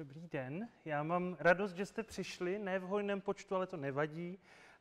Dobrý den, já mám radost, že jste přišli, ne v hojném počtu, ale to nevadí.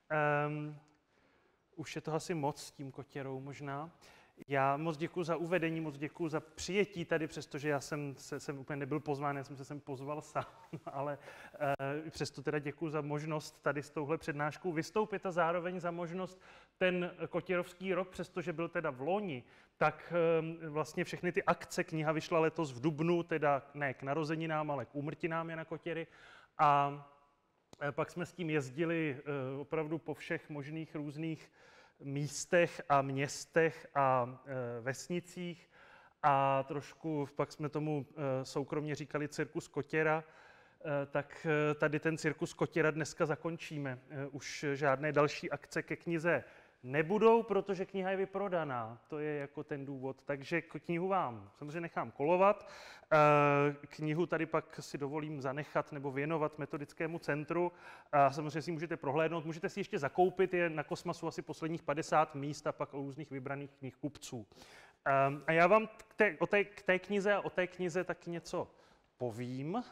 Už je to asi moc s tím kotěrou možná. Já moc děkuji za uvedení, moc děkuji za přijetí tady, přestože já jsem úplně nebyl pozván, já jsem se sem pozval sám, ale přesto teda děkuji za možnost tady s touhle přednáškou vystoupit a zároveň za možnost ten kotěrovský rok, přestože byl teda v loni, tak vlastně všechny ty akce, kniha vyšla letos v dubnu, teda ne k narozeninám, ale k úmrtinám Jana Kotěry. A pak jsme s tím jezdili opravdu po všech možných různých místech a městech a vesnicích a trošku pak jsme tomu soukromně říkali cirkus Kotěra, tak tady ten cirkus Kotěra dneska zakončíme. Už žádné další akce ke knize nebudou, protože kniha je vyprodaná. To je jako ten důvod. Takže knihu vám samozřejmě nechám kolovat. Knihu tady pak si dovolím zanechat nebo věnovat metodickému centru. A samozřejmě si můžete prohlédnout. Můžete si ještě zakoupit, je na Kosmasu asi posledních 50 míst a pak o různých vybraných knihkupců. A já vám k té knize a o té knize taky něco povím,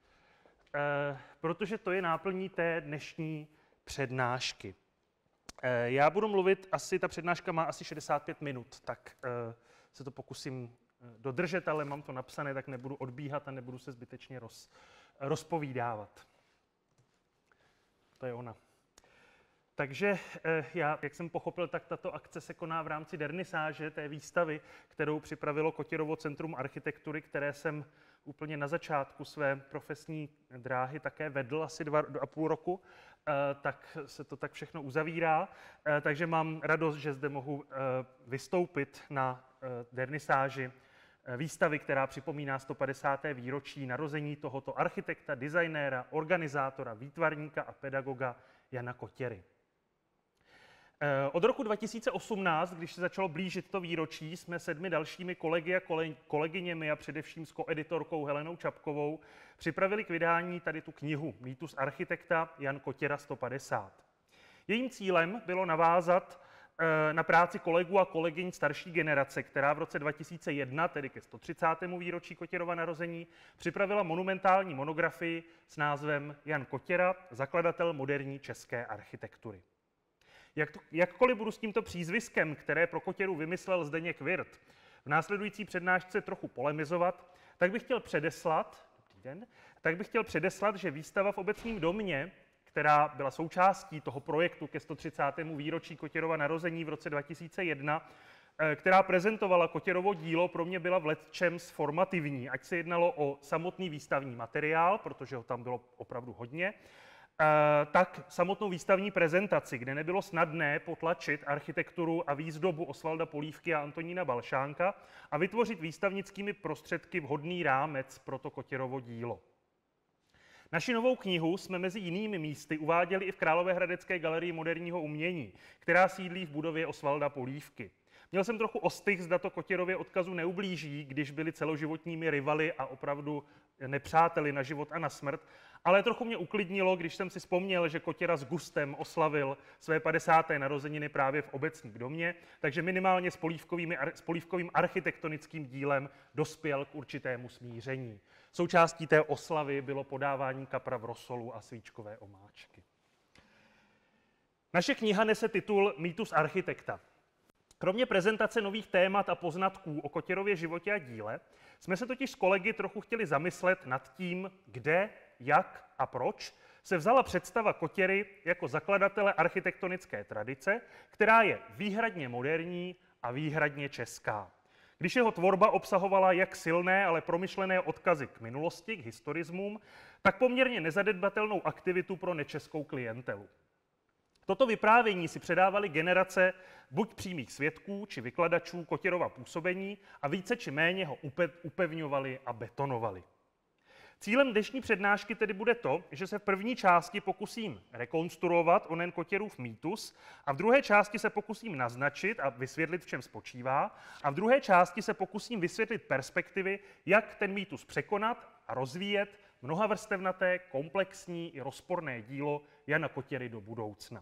protože to je náplní té dnešní přednášky. Já budu mluvit, ta přednáška má asi 65 minut, tak se to pokusím dodržet, ale mám to napsané, tak nebudu odbíhat a nebudu se zbytečně rozpovídávat. To je ona. Takže já, jak jsem pochopil, tak tato akce se koná v rámci dernisáže, té výstavy, kterou připravilo Kotěrovo centrum architektury, které jsem úplně na začátku své profesní dráhy také vedl asi 2,5 roku, tak se to tak všechno uzavírá. Takže mám radost, že zde mohu vystoupit na dernisáži výstavy, která připomíná 150. výročí narození tohoto architekta, designéra, organizátora, výtvarníka a pedagoga Jana Kotěry. Od roku 2018, když se začalo blížit to výročí, jsme 7 dalšími kolegy a kolegyněmi a především s koeditorkou Helenou Čapkovou připravili k vydání tady tu knihu Mýtus architekta Jan Kotěra 150. Jejím cílem bylo navázat na práci kolegů a kolegyň starší generace, která v roce 2001, tedy ke 130. výročí Kotěrova narození, připravila monumentální monografii s názvem Jan Kotěra, zakladatel moderní české architektury. Jakkoliv budu s tímto přízviskem, které pro Kotěru vymyslel Zdeněk Wirth, v následující přednášce trochu polemizovat, tak bych chtěl předeslat, že výstava v Obecním domě, která byla součástí toho projektu ke 130. výročí Kotěrova narození v roce 2001, která prezentovala Kotěrovo dílo, pro mě byla v lecčems formativní, ať se jednalo o samotný výstavní materiál, protože ho tam bylo opravdu hodně, tak samotnou výstavní prezentaci, kde nebylo snadné potlačit architekturu a výzdobu Osvalda Polívky a Antonína Balšánka a vytvořit výstavnickými prostředky vhodný rámec pro to Kotěrovo dílo. Naši novou knihu jsme mezi jinými místy uváděli i v Královéhradecké galerii moderního umění, která sídlí v budově Osvalda Polívky. Měl jsem trochu ostych, zda to Kotěrově odkazu neublíží, když byli celoživotními rivaly a opravdu nepřáteli na život a na smrt, ale trochu mě uklidnilo, když jsem si vzpomněl, že Kotěra s gustem oslavil své 50. narozeniny právě v Obecním domě, takže minimálně s polívkovým architektonickým dílem dospěl k určitému smíření. Součástí té oslavy bylo podávání kapra v rosolu a svíčkové omáčky. Naše kniha nese titul Mýtus architekta. Kromě prezentace nových témat a poznatků o Kotěrově životě a díle jsme se totiž s kolegy trochu chtěli zamyslet nad tím, kde, jak a proč se vzala představa Kotěry jako zakladatele architektonické tradice, která je výhradně moderní a výhradně česká. Když jeho tvorba obsahovala jak silné, ale promyšlené odkazy k minulosti, k historismům, tak poměrně nezanedbatelnou aktivitu pro nečeskou klientelu. Toto vyprávění si předávaly generace buď přímých svědků či vykladačů Kotěrova působení a více či méně ho upevňovali a betonovali. Cílem dnešní přednášky tedy bude to, že se v první části pokusím rekonstruovat onen Kotěrův mýtus a v druhé části se pokusím naznačit a vysvětlit, v čem spočívá a v druhé části se pokusím vysvětlit perspektivy, jak ten mýtus překonat a rozvíjet mnohavrstevnaté, komplexní i rozporné dílo Jana Kotěry do budoucna.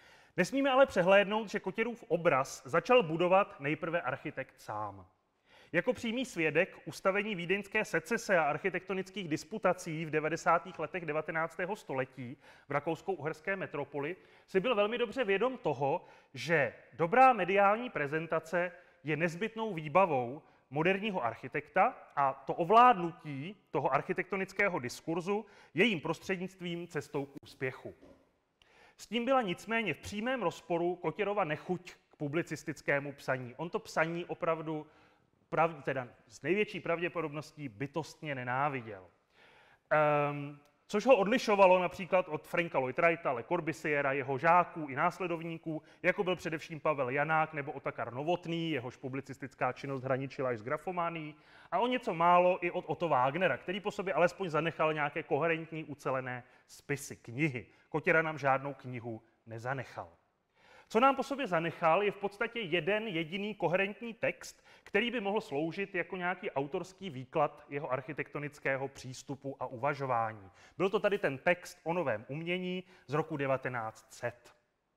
Nesmíme ale přehlédnout, že Kotěrův obraz začal budovat nejprve architekt sám. Jako přímý svědek ustavení vídeňské secese a architektonických disputací v 90. letech 19. století v rakousko-uherské metropoli si byl velmi dobře vědom toho, že dobrá mediální prezentace je nezbytnou výbavou moderního architekta a to ovládnutí toho architektonického diskurzu jejím prostřednictvím cestou k úspěchu. S tím byla nicméně v přímém rozporu Kotěrova nechuť k publicistickému psaní. On to psaní opravdu teda s největší pravděpodobností bytostně nenáviděl. Což ho odlišovalo například od Franka Lloyd Wrighta, Le Corbusiera, jeho žáků i následovníků, jako byl především Pavel Janák nebo Otakar Novotný, jehož publicistická činnost hraničila až s grafománií, a o něco málo i od Otto Wagnera, který po sobě alespoň zanechal nějaké koherentní ucelené spisy, knihy. Kotěra nám žádnou knihu nezanechal. Co nám po sobě zanechal, je v podstatě jeden jediný koherentní text, který by mohl sloužit jako nějaký autorský výklad jeho architektonického přístupu a uvažování. Byl to tady ten text o novém umění z roku 1900.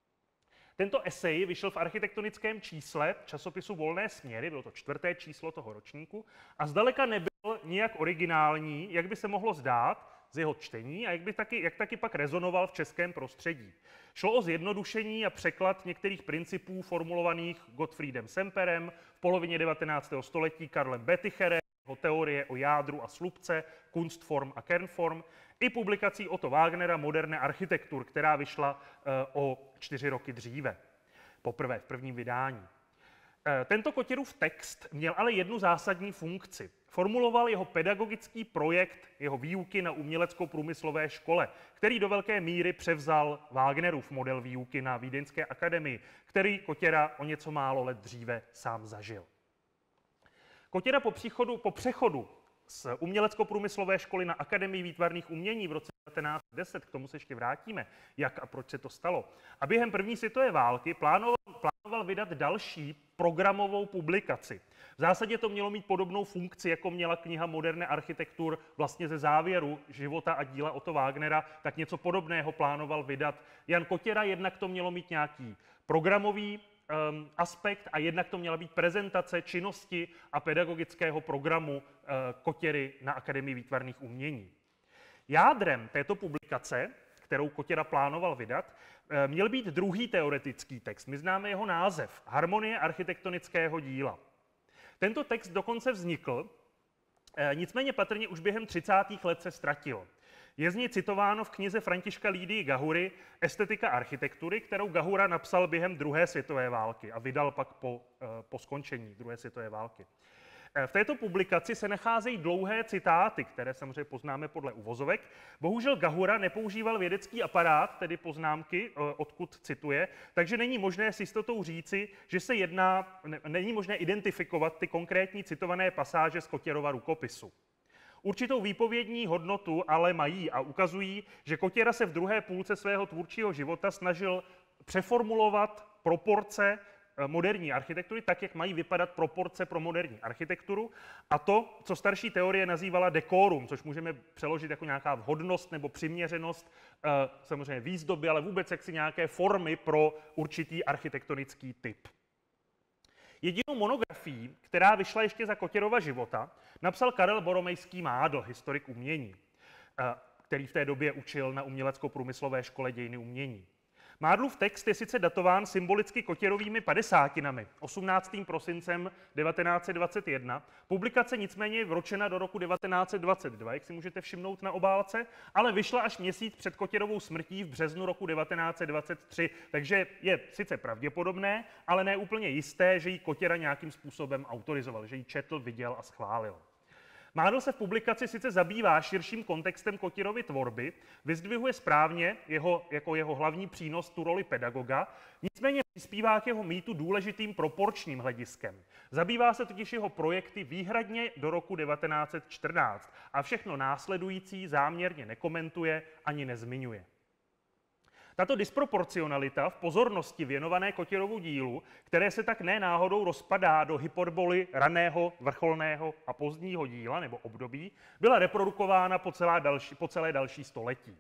Tento esej vyšel v architektonickém čísle časopisu Volné směry, bylo to 4. číslo toho ročníku, a zdaleka nebyl nijak originální, jak by se mohlo zdát z jeho čtení a jak taky pak rezonoval v českém prostředí. Šlo o zjednodušení a překlad některých principů formulovaných Gottfriedem Semperem v polovině 19. století Karlem Betticherem, jeho teorie o jádru a slupce, Kunstform a Kernform, i publikací Otto Wagnera Moderne Architektur, která vyšla o 4 roky dříve, poprvé v prvním vydání. Tento Kotěrův text měl ale jednu zásadní funkci. Formuloval jeho pedagogický projekt jeho výuky na umělecko-průmyslové škole, který do velké míry převzal Wagnerův model výuky na Vídeňské akademii, který Kotěra o něco málo let dříve sám zažil. Kotěra po přechodu z umělecko-průmyslové školy na Akademii výtvarných umění v roce 1910, k tomu se ještě vrátíme, jak a proč se to stalo, a během první světové války plánoval vydat další programovou publikaci. V zásadě to mělo mít podobnou funkci, jako měla kniha Moderne Architektur vlastně ze závěru života a díla Otto Wagnera, tak něco podobného plánoval vydat Jan Kotěra, jednak to mělo mít nějaký programový aspekt a jednak to měla být prezentace činnosti a pedagogického programu Kotěry na Akademii výtvarných umění. Jádrem této publikace, kterou Kotěra plánoval vydat, měl být druhý teoretický text. My známe jeho název Harmonie architektonického díla. Tento text dokonce vznikl, nicméně patrně už během 30. let se ztratil. Je z něj citováno v knize Františka Lídii Gahury Estetika architektury, kterou Gahura napsal během druhé světové války a vydal pak po skončení druhé světové války. V této publikaci se nacházejí dlouhé citáty, které samozřejmě poznáme podle uvozovek. Bohužel Gahura nepoužíval vědecký aparát, tedy poznámky, odkud cituje, takže není možné s jistotou říci, že není možné identifikovat ty konkrétní citované pasáže z Kotěrova rukopisu. Určitou výpovědní hodnotu ale mají a ukazují, že Kotěra se v druhé půlce svého tvůrčího života snažil přeformulovat proporce moderní architektury, tak, jak mají vypadat proporce pro moderní architekturu, a to, co starší teorie nazývala dekorum, což můžeme přeložit jako nějaká vhodnost nebo přiměřenost, samozřejmě výzdoby, ale vůbec jaksi nějaké formy pro určitý architektonický typ. Jedinou monografii, která vyšla ještě za Kotěrova života, napsal Karel Boromejský Mádl, historik umění, který v té době učil na umělecko-průmyslové škole dějiny umění. Mádlův text je sice datován symbolicky Kotěrovými 50. 18. prosincem 1921, publikace nicméně je vročena do roku 1922, jak si můžete všimnout na obálce, ale vyšla až měsíc před Kotěrovou smrtí v březnu roku 1923, takže je sice pravděpodobné, ale ne úplně jisté, že ji Kotěra nějakým způsobem autorizoval, že ji četl, viděl a schválil. Mádl se v publikaci sice zabývá širším kontextem Kotěrovy tvorby, vyzdvihuje správně jako jeho hlavní přínos tu roli pedagoga, nicméně přispívá k jeho mýtu důležitým proporčním hlediskem. Zabývá se totiž jeho projekty výhradně do roku 1914 a všechno následující záměrně nekomentuje ani nezmiňuje. Tato disproporcionalita v pozornosti věnované Kotěrovu dílu, které se tak ne náhodou rozpadá do hyperboly raného, vrcholného a pozdního díla nebo období, byla reprodukována po celé další století.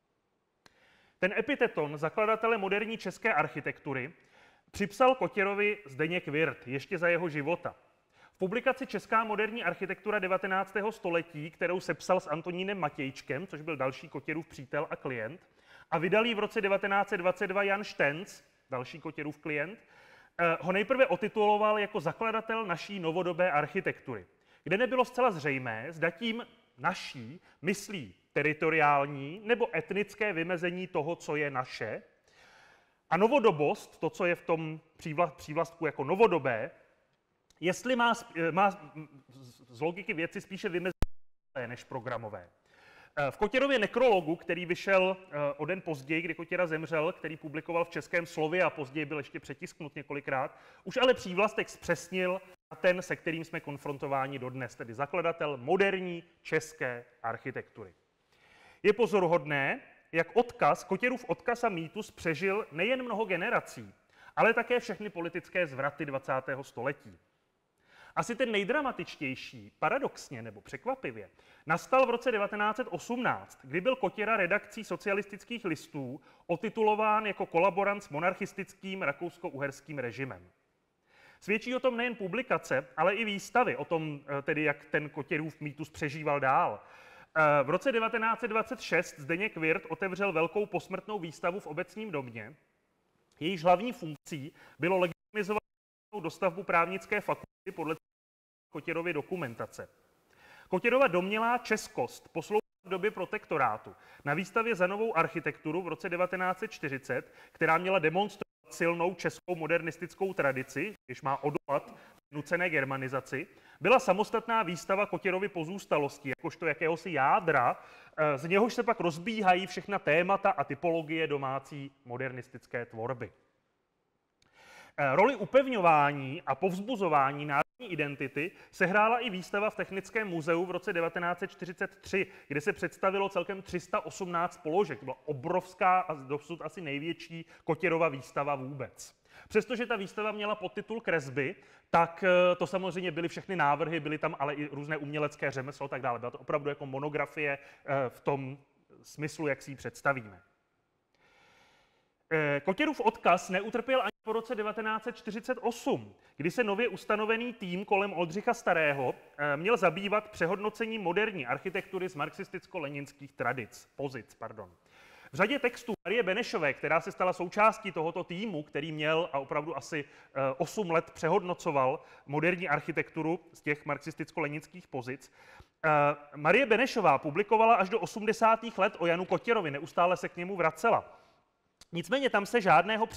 Ten epiteton zakladatele moderní české architektury připsal Kotěrovi Zdeněk Wirth ještě za jeho života. V publikaci Česká moderní architektura 19. století, kterou sepsal s Antonínem Matějčkem, což byl další Kotěrův přítel a klient, a vydal ji v roce 1922 Jan Štenc, další Kotěrův klient, ho nejprve otituloval jako zakladatel naší novodobé architektury, kde nebylo zcela zřejmé, zda tím naší myslí teritoriální nebo etnické vymezení toho, co je naše, a novodobost, to, co je v tom přívlastku jako novodobé, jestli má z logiky věci spíše vymezení než programové. V Kotěrově nekrologu, který vyšel o den později, kdy Kotěra zemřel, který publikoval v Českém slově a později byl ještě přetisknut několikrát, už ale přívlastek zpřesnil ten, se kterým jsme konfrontováni dodnes, tedy zakladatel moderní české architektury. Je pozoruhodné, jak Kotěrův odkaz a mýtus přežil nejen mnoho generací, ale také všechny politické zvraty 20. století. Asi ten nejdramatičtější, paradoxně nebo překvapivě, nastal v roce 1918, kdy byl Kotěra redakcí socialistických listů otitulován jako kolaborant s monarchistickým rakousko-uherským režimem. Svědčí o tom nejen publikace, ale i výstavy, o tom tedy, jak ten Kotěrův mýtus přežíval dál. V roce 1926 Zdeněk Wirth otevřel velkou posmrtnou výstavu v Obecním domě. Jejíž hlavní funkcí bylo legitimizovat dostavbu právnické fakulty podle Kotěrovy dokumentace. Kotěrova domnělá českost poslouchala v době protektorátu na výstavě za novou architekturu v roce 1940, která měla demonstrovat silnou českou modernistickou tradici, když má odolat nucené germanizaci, byla samostatná výstava Kotěrovy pozůstalosti, jakožto jakéhosi jádra, z něhož se pak rozbíhají všechna témata a typologie domácí modernistické tvorby. Roli upevňování a povzbuzování národní identity sehrála i výstava v Technickém muzeu v roce 1943, kde se představilo celkem 318 položek. To byla obrovská a dosud asi největší Kotěrova výstava vůbec. Přestože ta výstava měla podtitul Kresby, tak to samozřejmě byly všechny návrhy, byly tam ale i různé umělecké řemeslo a tak dále. Byla to opravdu jako monografie v tom smyslu, jak si ji představíme. Kotěrův odkaz neutrpěl ani po roce 1948, kdy se nově ustanovený tým kolem Oldřicha Starého měl zabývat přehodnocením moderní architektury z marxisticko-leninských pozic. V řadě textů Marie Benešové, která se stala součástí tohoto týmu, který měl a opravdu asi 8 let přehodnocoval moderní architekturu z těch marxisticko-leninských pozic, Marie Benešová publikovala až do 80. let o Janu Kotěrovi, neustále se k němu vracela. Nicméně tam se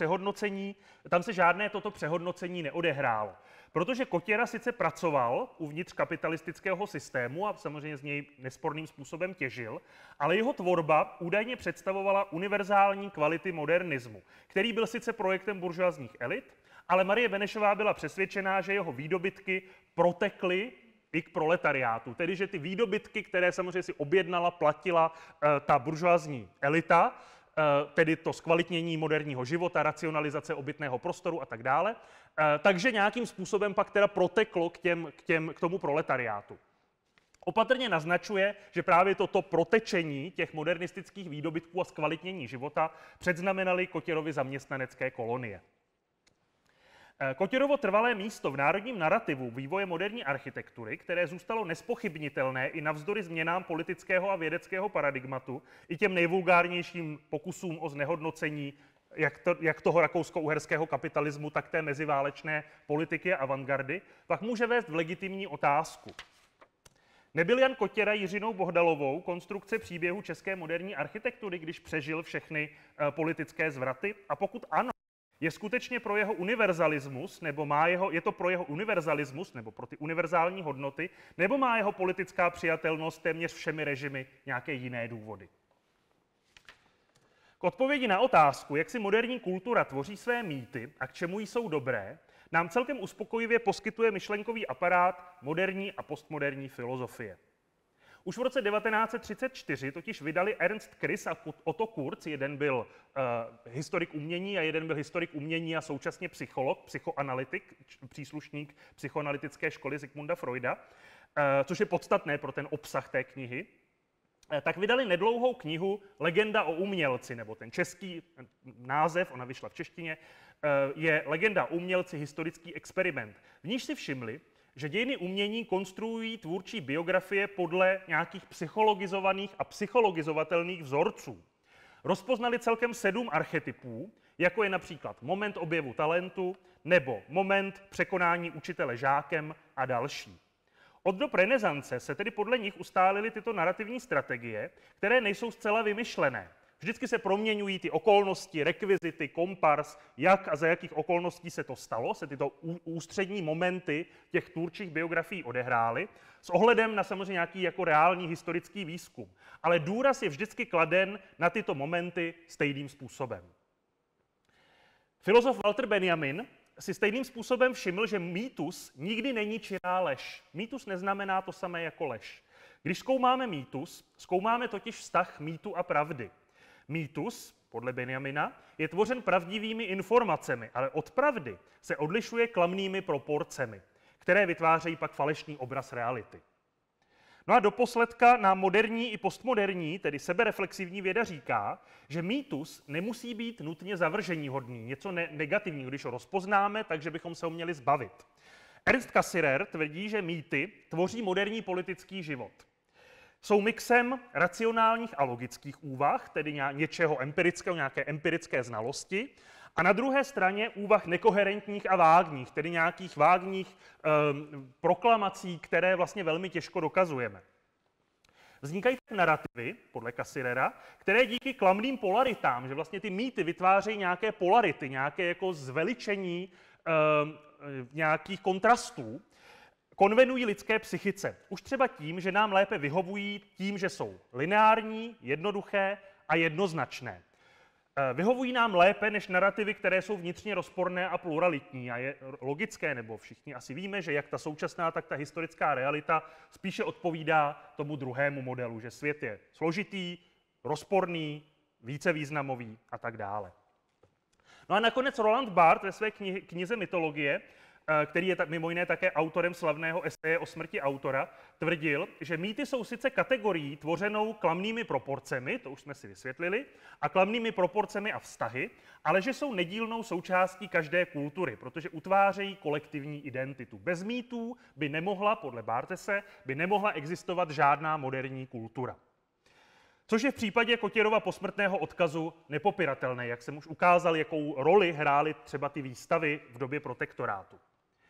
žádné toto přehodnocení neodehrálo, protože Kotěra sice pracoval uvnitř kapitalistického systému a samozřejmě z něj nesporným způsobem těžil, ale jeho tvorba údajně představovala univerzální kvality modernismu, který byl sice projektem buržoazních elit, ale Marie Benešová byla přesvědčená, že jeho výdobytky protekly i k proletariátu, tedy že ty výdobytky, které samozřejmě si objednala, platila ta buržoazní elita, tedy to zkvalitnění moderního života, racionalizace obytného prostoru a tak dále, takže nějakým způsobem pak teda proteklo k tomu proletariátu. Opatrně naznačuje, že právě toto protečení těch modernistických výdobytků a zkvalitnění života předznamenaly Kotěrovy zaměstnanecké kolonie. Kotěrovo trvalé místo v národním narrativu vývoje moderní architektury, které zůstalo nespochybnitelné i navzdory změnám politického a vědeckého paradigmatu, i těm nejvulgárnějším pokusům o znehodnocení jak toho rakousko-uherského kapitalismu, tak té meziválečné politiky a avantgardy, pak může vést v legitimní otázku. Nebyl Jan Kotěra Jiřinou Bohdalovou konstrukce příběhu české moderní architektury, když přežil všechny politické zvraty? A pokud ano, je skutečně pro jeho univerzalismus, je to pro jeho univerzalismus, nebo pro ty univerzální hodnoty, nebo má jeho politická přijatelnost téměř všemi režimy nějaké jiné důvody? K odpovědi na otázku, jak si moderní kultura tvoří své mýty a k čemu jsou dobré, nám celkem uspokojivě poskytuje myšlenkový aparát moderní a postmoderní filozofie. Už v roce 1934 totiž vydali Ernst Krys a Otto Kurz, jeden byl historik umění a jeden byl historik umění a současně psycholog, psychoanalytik, příslušník psychoanalytické školy Sigmunda Freuda, což je podstatné pro ten obsah té knihy, tak vydali nedlouhou knihu Legenda o umělci, nebo ten český název, ona vyšla v češtině, je Legenda o umělci, historický experiment. V níž si všimli, že dějiny umění konstruují tvůrčí biografie podle nějakých psychologizovaných a psychologizovatelných vzorců. Rozpoznali celkem 7 archetypů, jako je například moment objevu talentu nebo moment překonání učitele žákem a další. Od dob renesance se tedy podle nich ustálily tyto narrativní strategie, které nejsou zcela vymyšlené. Vždycky se proměňují ty okolnosti, rekvizity, kompars, jak a za jakých okolností se to stalo, se tyto ústřední momenty těch tvůrčích biografií odehrály, s ohledem na samozřejmě nějaký jako reální historický výzkum. Ale důraz je vždycky kladen na tyto momenty stejným způsobem. Filozof Walter Benjamin si stejným způsobem všiml, že mýtus nikdy není čirá lež. Mýtus neznamená to samé jako lež. Když zkoumáme mýtus, zkoumáme totiž vztah mýtu a pravdy. Mýtus, podle Benjamina, je tvořen pravdivými informacemi, ale od pravdy se odlišuje klamnými proporcemi, které vytvářejí pak falešný obraz reality. No a doposledka nám moderní i postmoderní, tedy sebereflexivní věda říká, že mýtus nemusí být nutně zavrženíhodný, něco negativního, když ho rozpoznáme, takže bychom se ho měli zbavit. Ernst Cassirer tvrdí, že mýty tvoří moderní politický život. Jsou mixem racionálních a logických úvah, tedy něčeho empirického, nějaké empirické znalosti, a na druhé straně úvah nekoherentních a vágních, tedy nějakých vágních proklamací, které vlastně velmi těžko dokazujeme. Vznikají tak narrativy, podle Cassirera, které díky klamným polaritám, že vlastně ty mýty vytvářejí nějaké polarity, nějaké jako zveličení nějakých kontrastů, konvenují lidské psychice. Už třeba tím, že nám lépe vyhovují tím, že jsou lineární, jednoduché a jednoznačné. Vyhovují nám lépe než narrativy, které jsou vnitřně rozporné a pluralitní. A je logické, nebo všichni asi víme, že jak ta současná, tak ta historická realita spíše odpovídá tomu druhému modelu, že svět je složitý, rozporný, vícevýznamový a tak dále. No a nakonec Roland Barthes ve své knize Mytologie, který je mimo jiné také autorem slavného eseje o smrti autora, tvrdil, že mýty jsou sice kategorií tvořenou klamnými proporcemi, to už jsme si vysvětlili, a klamnými proporcemi a vztahy, ale že jsou nedílnou součástí každé kultury, protože utvářejí kolektivní identitu. Bez mýtů by nemohla, podle Barthese, by nemohla existovat žádná moderní kultura. Což je v případě Kotěrova posmrtného odkazu nepopiratelné, jak jsem už ukázal, jakou roli hrály třeba ty výstavy v době protektorátu.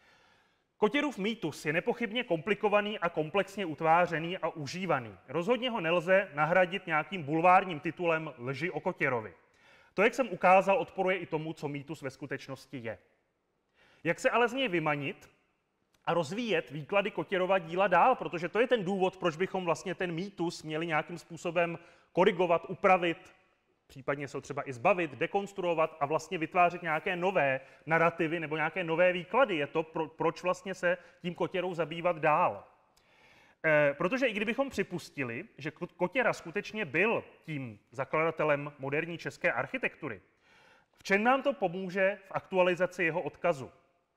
Kotěrův mýtus je nepochybně komplikovaný a komplexně utvářený a užívaný. Rozhodně ho nelze nahradit nějakým bulvárním titulem Lži o Kotěrovi. To, jak jsem ukázal, odporuje i tomu, co mýtus ve skutečnosti je. Jak se ale z něj vymanit a rozvíjet výklady Kotěrova díla dál, protože to je ten důvod, proč bychom vlastně ten mýtus měli nějakým způsobem korigovat, upravit, případně se ho třeba i zbavit, dekonstruovat a vlastně vytvářet nějaké nové narrativy nebo nějaké nové výklady. Je to, proč vlastně se tím Kotěrou zabývat dál. Protože i kdybychom připustili, že Kotěra skutečně byl tím zakladatelem moderní české architektury, v čem nám to pomůže v aktualizaci jeho odkazu?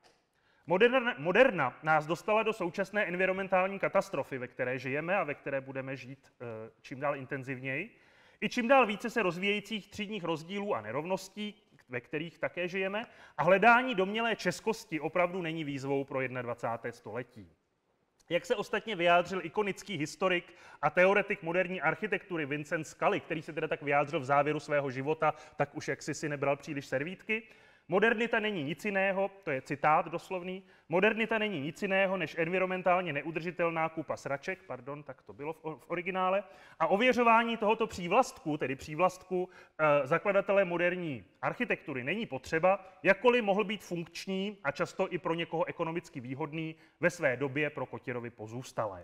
Moderna nás dostala do současné environmentální katastrofy, ve které žijeme a ve které budeme žít čím dál intenzivněji, i čím dál více se rozvíjejících třídních rozdílů a nerovností, ve kterých také žijeme, a hledání domnělé českosti opravdu není výzvou pro 21. století. Jak se ostatně vyjádřil ikonický historik a teoretik moderní architektury Vincent Scully, který se teda tak vyjádřil v závěru svého života, tak už jaksi si nebral příliš servítky, modernita není nic jiného, to je citát doslovný, modernita není nic jiného než environmentálně neudržitelná kupa sraček, tak to bylo v originále, a ověřování tohoto přívlastku, tedy přívlastku zakladatele moderní architektury, není potřeba, jakkoliv mohl být funkční a často i pro někoho ekonomicky výhodný ve své době pro Kotěrovi pozůstalé.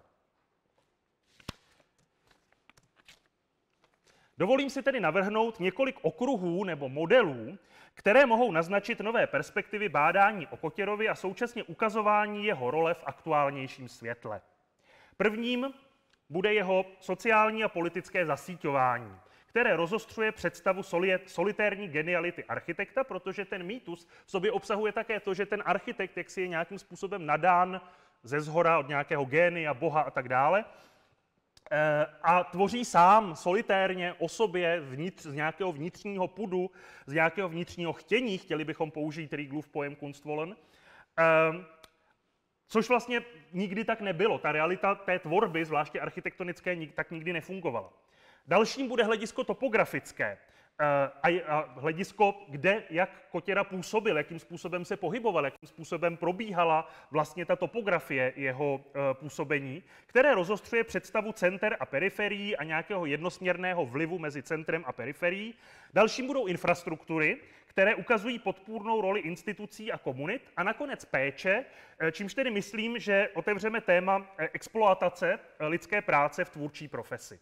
Dovolím si tedy navrhnout několik okruhů nebo modelů, které mohou naznačit nové perspektivy bádání o Kotěrovi a současně ukazování jeho role v aktuálnějším světle. Prvním bude jeho sociální a politické zasíťování, které rozostřuje představu solitérní geniality architekta, protože ten mýtus v sobě obsahuje také to, že ten architekt jaksi je nějakým způsobem nadán ze zhora od nějakého génia, boha a tak dále, a tvoří sám solitérně o sobě z nějakého vnitřního pudu, z nějakého vnitřního chtění, chtěli bychom použít Rieglův pojem Kunstwollen, Což vlastně nikdy tak nebylo. Ta realita té tvorby, zvláště architektonické, tak nikdy nefungovala. Dalším bude hledisko topografické a hledisko, kde, jak Kotěra působil, jakým způsobem se pohyboval, jakým způsobem probíhala vlastně ta topografie jeho působení, které rozostřuje představu center a periferií a nějakého jednosměrného vlivu mezi centrem a periferií. Dalším budou infrastruktury, které ukazují podpůrnou roli institucí a komunit, a nakonec péče, čímž tedy myslím, že otevřeme téma exploatace lidské práce v tvůrčí profesi.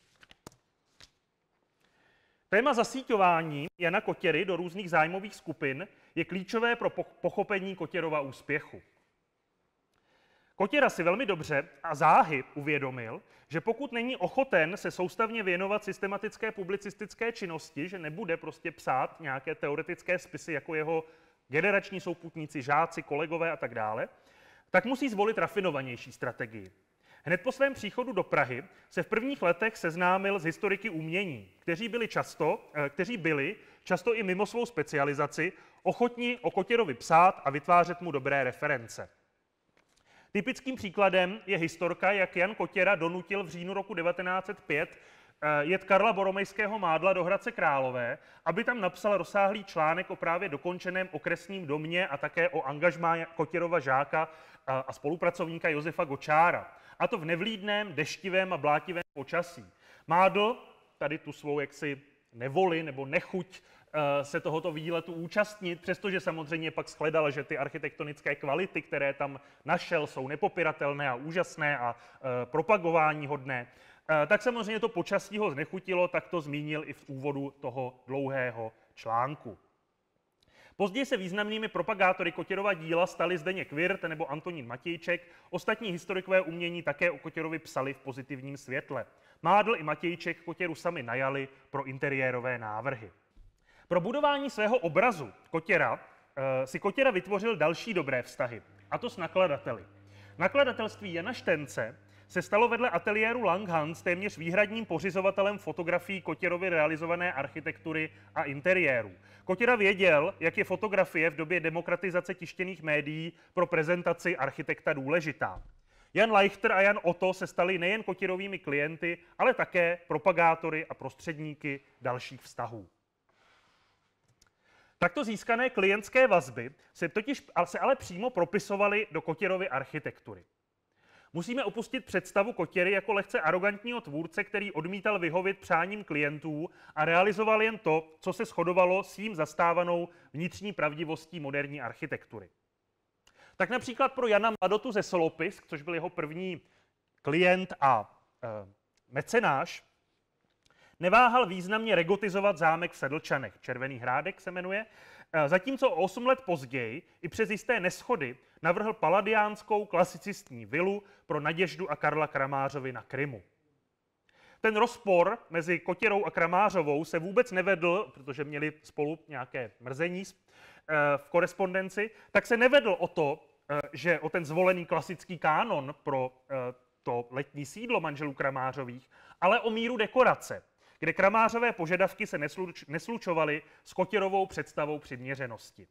Téma zasíťování Jana Kotěry do různých zájmových skupin je klíčové pro pochopení Kotěrova úspěchu. Kotěra si velmi dobře a záhy uvědomil, že pokud není ochoten se soustavně věnovat systematické publicistické činnosti, že nebude prostě psát nějaké teoretické spisy jako jeho generační souputníci, žáci, kolegové a tak dále, tak musí zvolit rafinovanější strategii. Hned po svém příchodu do Prahy se v prvních letech seznámil s historiky umění, kteří byli často i mimo svou specializaci ochotni o Kotěrovi psát a vytvářet mu dobré reference. Typickým příkladem je historka, jak Jan Kotěra donutil v říjnu roku 1905 jet Karla Boromejského Mádla do Hradce Králové, aby tam napsal rozsáhlý článek o právě dokončeném okresním domě a také o angažmá Kotěrova žáka a spolupracovníka Josefa Gočára. A to v nevlídném, deštivém a blátivém počasí. Mádl tady tu svou jaksi nevoli nebo nechuť se tohoto výletu účastnit, přestože samozřejmě pak shledal, že ty architektonické kvality, které tam našel, jsou nepopiratelné a úžasné a propagování hodné, tak samozřejmě to počasí ho znechutilo, tak to zmínil i v úvodu toho dlouhého článku. Později se významnými propagátory Kotěrova díla stali Zdeněk Wirth nebo Antonín Matějček. Ostatní historikové umění také o Kotěrovi psali v pozitivním světle. Mádl i Matějček Kotěru sami najali pro interiérové návrhy. Pro budování svého obrazu si Kotěra vytvořil další dobré vztahy, a to s nakladateli. Nakladatelství Jana Štence se stalo vedle ateliéru Langhans téměř výhradním pořizovatelem fotografií Kotěrovy realizované architektury a interiéru. Kotěra věděl, jak je fotografie v době demokratizace tištěných médií pro prezentaci architekta důležitá. Jan Leichter a Jan Otto se stali nejen Kotěrovými klienty, ale také propagátory a prostředníky dalších vztahů. Takto získané klientské vazby se ale přímo propisovaly do Kotěrovy architektury. Musíme opustit představu Kotěry jako lehce arrogantního tvůrce, který odmítal vyhovět přáním klientů a realizoval jen to, co se shodovalo s jím zastávanou vnitřní pravdivostí moderní architektury. Tak například pro Jana Mladotu ze Solopisk, což byl jeho první klient a mecenáš, neváhal významně regotizovat zámek v Sedlčanech, Červený Hrádek se jmenuje, zatímco o 8 let později i přes jisté neschody navrhl paladiánskou klasicistní vilu pro Naděždu a Karla Kramářovi na Krymu. Ten rozpor mezi Kotěrou a Kramářovou se vůbec nevedl, protože měli spolu nějaké mrzení v korespondenci, tak se nevedl o ten zvolený klasický kánon pro to letní sídlo manželů Kramářových, ale o míru dekorace, kde Kramářové požadavky se neslučovaly s Kotěrovou představou přiměřenosti.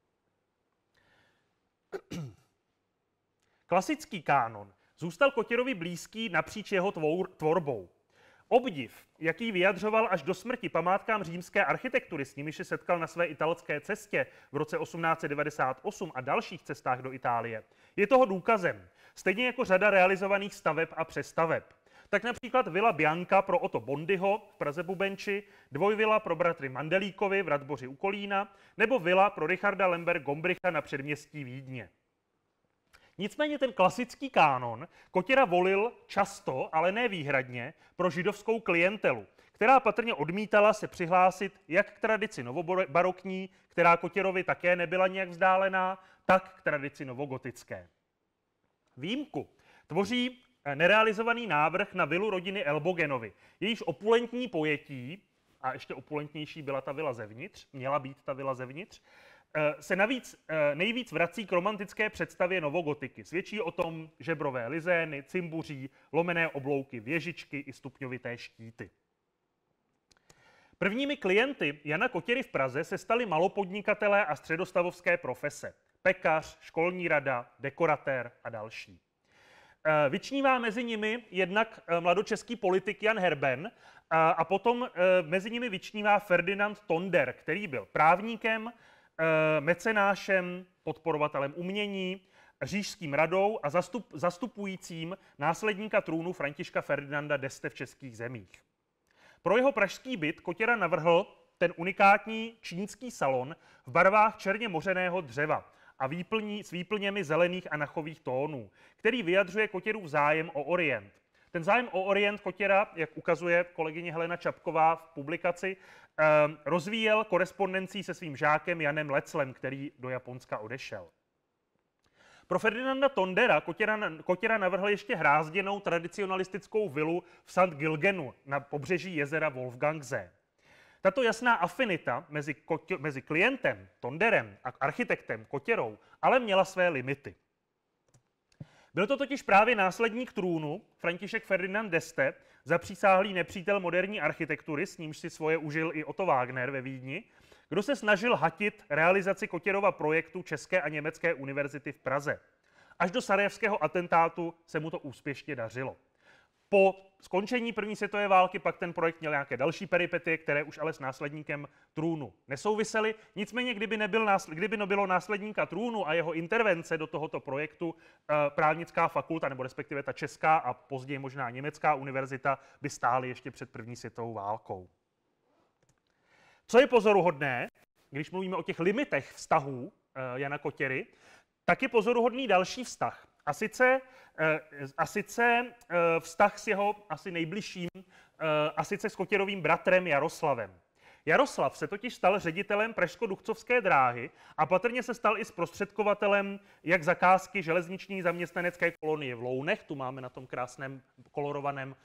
Klasický kánon zůstal Kotěrovi blízký napříč jeho tvorbou. Obdiv, jaký vyjadřoval až do smrti památkám římské architektury, s nimiž se setkal na své italské cestě v roce 1898 a dalších cestách do Itálie, je toho důkazem, stejně jako řada realizovaných staveb a přestaveb. Tak například vila Bianca pro Otto Bondyho v Praze Bubenči, dvojvila pro bratry Mandelíkovi v Radboři u Kolína nebo vila pro Richarda Lemberg-Gombricha na předměstí Vídně. Nicméně ten klasický kánon Kotěra volil často, ale ne výhradně, pro židovskou klientelu, která patrně odmítala se přihlásit jak k tradici novobarokní, která Kotěrovi také nebyla nějak vzdálená, tak k tradici novogotické. Výjimku tvoří nerealizovaný návrh na vilu rodiny Elbogenovi. Jejíž opulentní pojetí, a ještě opulentnější byla ta vila zevnitř, měla být ta vila zevnitř, se nejvíc vrací k romantické představě novogotiky. Svědčí o tom žebrové lizény, cimbuří, lomené oblouky, věžičky i stupňovité štíty. Prvními klienty Jana Kotěry v Praze se stali malopodnikatelé a středostavovské profese. pekař, školní rada, dekoratér a další. Vyčnívá mezi nimi jednak mladočeský politik Jan Herben a potom mezi nimi vyčnívá Ferdinand Tonder, který byl právníkem, mecenášem, podporovatelem umění, říšským radou a zastupujícím následníka trůnu Františka Ferdinanda d'Este v českých zemích. Pro jeho pražský byt Kotěra navrhl ten unikátní čínský salon v barvách černě mořeného dřeva a s výplněmi zelených a nachových tónů, který vyjadřuje Kotěrův zájem o Orient. Ten zájem o Orient Kotěra, jak ukazuje kolegyně Helena Čapková v publikaci, rozvíjel korespondencí se svým žákem Janem Leclem, který do Japonska odešel. Pro Ferdinanda Tondera Kotěra navrhl ještě hrázděnou tradicionalistickou vilu v St. Gilgenu na pobřeží jezera Wolfgangsee. Tato jasná afinita mezi klientem Tonderem a architektem Kotěrou ale měla své limity. Byl to totiž právě následník trůnu, František Ferdinand d'Este, zapřísáhlý nepřítel moderní architektury, s nímž si svoje užil i Otto Wagner ve Vídni, kdo se snažil hatit realizaci Kotěrova projektu České a německé univerzity v Praze. Až do sarajevského atentátu se mu to úspěšně dařilo. Po skončení první světové války pak ten projekt měl nějaké další peripetie, které už ale s následníkem trůnu nesouvisely. Nicméně, kdyby nebylo následníka trůnu a jeho intervence do tohoto projektu, právnická fakulta, nebo respektive ta česká a později možná německá univerzita, by stály ještě před první světovou válkou. Co je pozoruhodné, když mluvíme o těch limitech vztahů Jana Kotěry, tak je pozoruhodný další vztah. A sice vztah s jeho asi nejbližším, a sice s Kotěrovým bratrem Jaroslavem. Jaroslav se totiž stal ředitelem Pražsko-Duchcovské dráhy a patrně se stal i zprostředkovatelem jak zakázky železniční zaměstnanecké kolonie v Lounech, tu máme na tom krásném kolorovaném,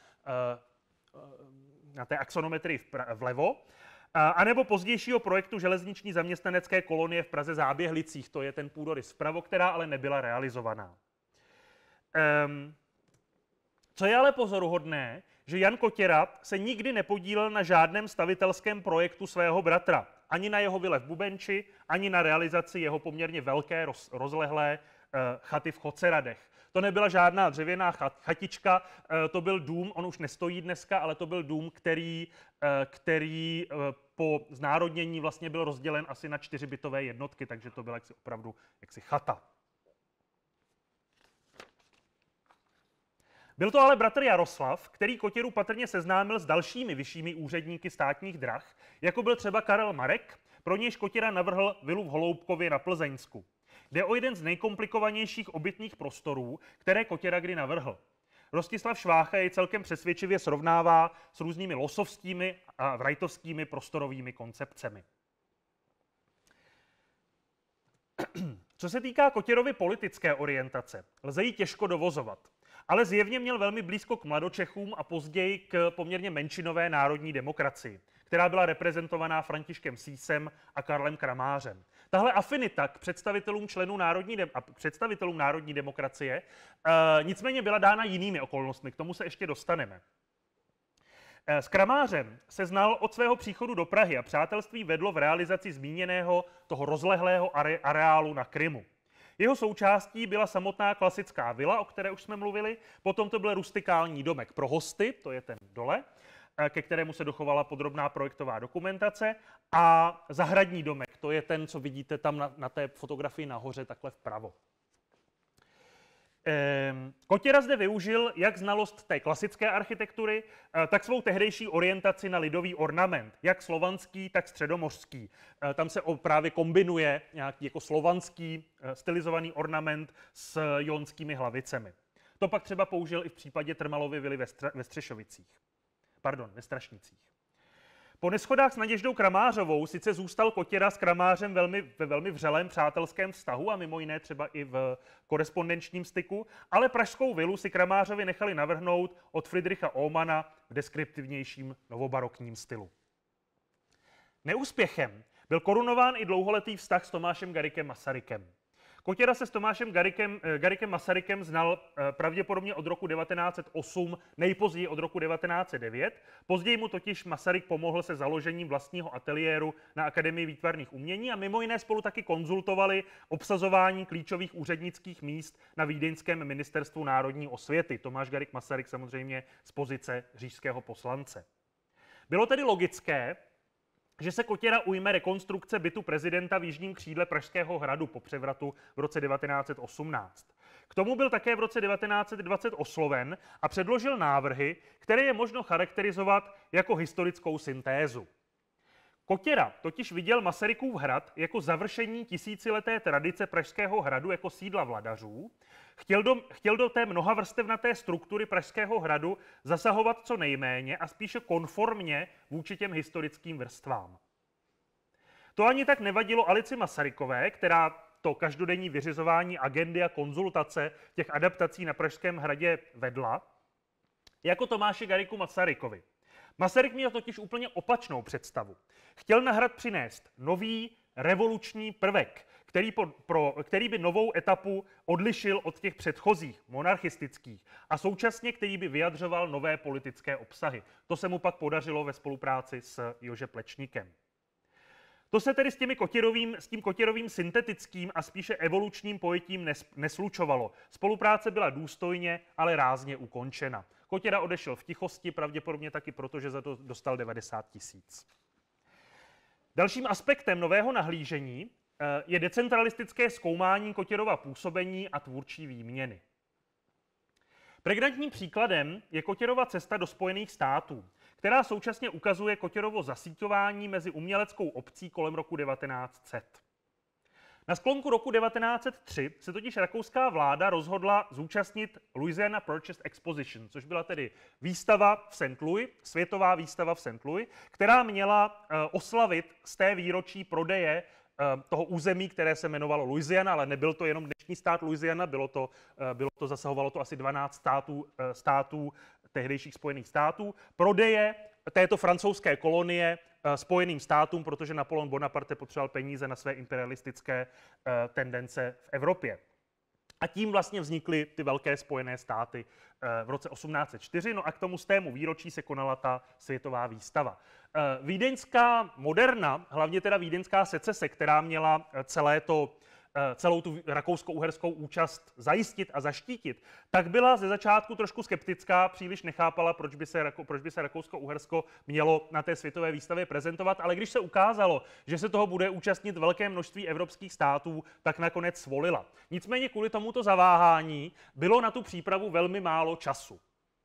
na té axonometrii vlevo, anebo pozdějšího projektu železniční zaměstnanecké kolonie v Praze Záběhlicích, to je ten půdorys vpravo, která ale nebyla realizovaná. Co je ale pozoruhodné, že Jan Kotěra se nikdy nepodílel na žádném stavitelském projektu svého bratra. Ani na jeho vile v Bubenči, ani na realizaci jeho poměrně velké, rozlehlé chaty v Choceradech. To nebyla žádná dřevěná chatička, to byl dům, on už nestojí dneska, ale to byl dům, který po znárodnění vlastně byl rozdělen asi na 4 bytové jednotky, takže to byla opravdu jaksi chata. Byl to ale bratr Jaroslav, který Kotěru patrně seznámil s dalšími vyššími úředníky státních drah, jako byl třeba Karel Marek, pro nějž Kotěra navrhl vilu v Holoubkově na Plzeňsku. Jde o jeden z nejkomplikovanějších obytných prostorů, které Kotěra kdy navrhl. Rostislav Švácha jej celkem přesvědčivě srovnává s různými losovskými a wrightovskými prostorovými koncepcemi. Co se týká Kotěrovy politické orientace, lze ji těžko dovozovat, ale zjevně měl velmi blízko k mladočechům a později k poměrně menšinové národní demokracii, která byla reprezentovaná Františkem Sísem a Karlem Kramářem. Tahle afinita k představitelům národní demokracie nicméně byla dána jinými okolnostmi, k tomu se ještě dostaneme. S Kramářem se znal od svého příchodu do Prahy a přátelství vedlo v realizaci zmíněného toho rozlehlého areálu na Krymu. Jeho součástí byla samotná klasická vila, o které už jsme mluvili, potom to byl rustikální domek pro hosty, to je ten dole, ke kterému se dochovala podrobná projektová dokumentace, a zahradní domek, to je ten, co vidíte tam na té fotografii nahoře, takhle vpravo. Kotěra zde využil jak znalost té klasické architektury, tak svou tehdejší orientaci na lidový ornament, jak slovanský, tak středomořský. Tam se právě kombinuje nějaký jako slovanský stylizovaný ornament s jonskými hlavicemi. To pak třeba použil i v případě Trmalovy vily ve Strašnicích. Po neshodách s Naděždou Kramářovou sice zůstal Kotěra s Kramářem ve velmi vřelém přátelském vztahu a mimo jiné třeba i v korespondenčním styku, ale pražskou vilu si Kramářovi nechali navrhnout od Friedricha Ohmana v deskriptivnějším novobarokním stylu. Neúspěchem byl korunován i dlouholetý vztah s Tomášem Garriguem Masarykem. Kotěra se s Tomášem Garriguem Masarykem znal pravděpodobně od roku 1908, nejpozději od roku 1909. Později mu totiž Masaryk pomohl se založením vlastního ateliéru na Akademii výtvarných umění a mimo jiné spolu taky konzultovali obsazování klíčových úřednických míst na vídeňském ministerstvu národní osvěty. Tomáš Garrigue Masaryk samozřejmě z pozice říšského poslance. Bylo tedy logické, že se Kotěra ujme rekonstrukce bytu prezidenta v jižním křídle Pražského hradu po převratu v roce 1918. K tomu byl také v roce 1920 osloven a předložil návrhy, které je možno charakterizovat jako historickou syntézu. Kotěra totiž viděl Masarykův hrad jako završení tisícileté tradice Pražského hradu jako sídla vladařů, chtěl do té mnohavrstevnaté struktury Pražského hradu zasahovat co nejméně a spíše konformně vůči těm historickým vrstvám. To ani tak nevadilo Alici Masarykové, která to každodenní vyřizování agendy a konzultace těch adaptací na Pražském hradě vedla, jako Tomáši Garrigu Masarykovi. Masaryk měl totiž úplně opačnou představu. Chtěl na hrad přinést nový revoluční prvek, který by novou etapu odlišil od těch předchozích, monarchistických, a současně který by vyjadřoval nové politické obsahy. To se mu pak podařilo ve spolupráci s Jože Plečníkem. To se tedy s tím Kotěrovým syntetickým a spíše evolučním pojetím neslučovalo. Spolupráce byla důstojně, ale rázně ukončena. Kotěra odešel v tichosti, pravděpodobně taky proto, že za to dostal 90 000. Dalším aspektem nového nahlížení je decentralistické zkoumání Kotěrova působení a tvůrčí výměny. Pregnantním příkladem je Kotěrova cesta do Spojených států, která současně ukazuje Kotěrovo zasíťování mezi uměleckou obcí kolem roku 1900. Na sklonku roku 1903 se totiž rakouská vláda rozhodla zúčastnit Louisiana Purchase Exposition, což byla tedy výstava v St. Louis, světová výstava v St. Louis, která měla oslavit z té výročí prodeje toho území, které se jmenovalo Louisiana, ale nebyl to jenom dnešní stát Louisiana, zasahovalo to asi 12 států tehdejších Spojených států, prodeje této francouzské kolonie Spojeným státům, protože Napoleon Bonaparte potřeboval peníze na své imperialistické tendence v Evropě. A tím vlastně vznikly ty velké Spojené státy v roce 1804, no a k tomu stému výročí se konala ta světová výstava. Vídeňská moderna, hlavně teda vídeňská secese, která měla celou tu rakousko-uherskou účast zajistit a zaštítit, tak byla ze začátku trošku skeptická, příliš nechápala, proč by se Rakousko-Uhersko mělo na té světové výstavě prezentovat, ale když se ukázalo, že se toho bude účastnit velké množství evropských států, tak nakonec svolila. Nicméně kvůli tomuto zaváhání bylo na tu přípravu velmi málo času.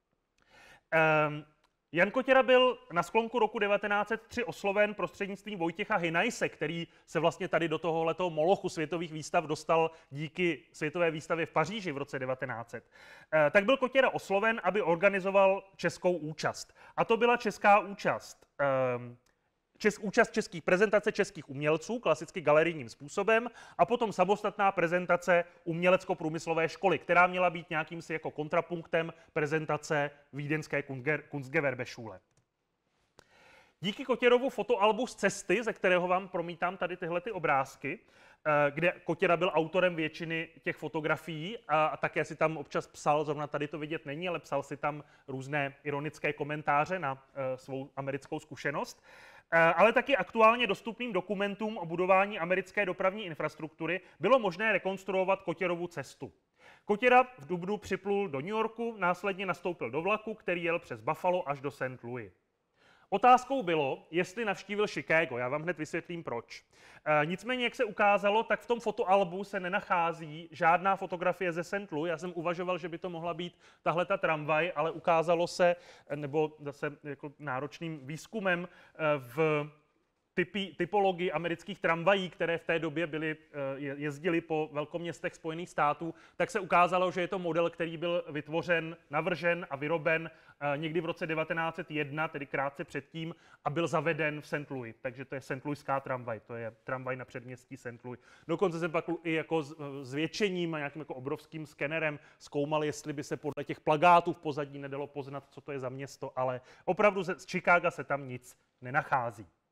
Jan Kotěra byl na sklonku roku 1903 osloven prostřednictvím Vojtěcha Hynajse, který se vlastně tady do tohoto molochu světových výstav dostal díky světové výstavě v Paříži v roce 1900. Tak byl Kotěra osloven, aby organizoval českou účast. A to byla česká účast. Účast českých prezentace českých umělců, klasicky galerijním způsobem, a potom samostatná prezentace umělecko-průmyslové školy, která měla být nějakým si jako kontrapunktem prezentace vídeňské Kunstgewerbeschule. Díky Kotěrovu fotoalbu z cesty, ze kterého vám promítám tady tyhle obrázky, kde Kotěra byl autorem většiny těch fotografií a také si tam občas psal, zrovna tady to vidět není, ale psal si tam různé ironické komentáře na svou americkou zkušenost, ale taky aktuálně dostupným dokumentům o budování americké dopravní infrastruktury bylo možné rekonstruovat Kotěrovu cestu. Kotěra v dubnu připlul do New Yorku, následně nastoupil do vlaku, který jel přes Buffalo až do St. Louis. Otázkou bylo, jestli navštívil Chicago. Já vám hned vysvětlím proč. Nicméně, jak se ukázalo, tak v tom fotoalbu se nenachází žádná fotografie ze St. Louis. Já jsem uvažoval, že by to mohla být tahleta tramvaj, ale ukázalo se, nebo zase jako náročným výzkumem v typologii amerických tramvají, které v té době jezdily po velkoměstech Spojených států, tak se ukázalo, že je to model, který byl vytvořen, navržen a vyroben někdy v roce 1901, tedy krátce předtím, a byl zaveden v St. Louis. Takže to je St. Louiská tramvaj, to je tramvaj na předměstí St. Louis. Dokonce jsem pak i jako zvětšením a nějakým jako obrovským skenerem zkoumal, jestli by se podle těch plakátů v pozadí nedalo poznat, co to je za město, ale opravdu z Chicaga se tam nic nenachází.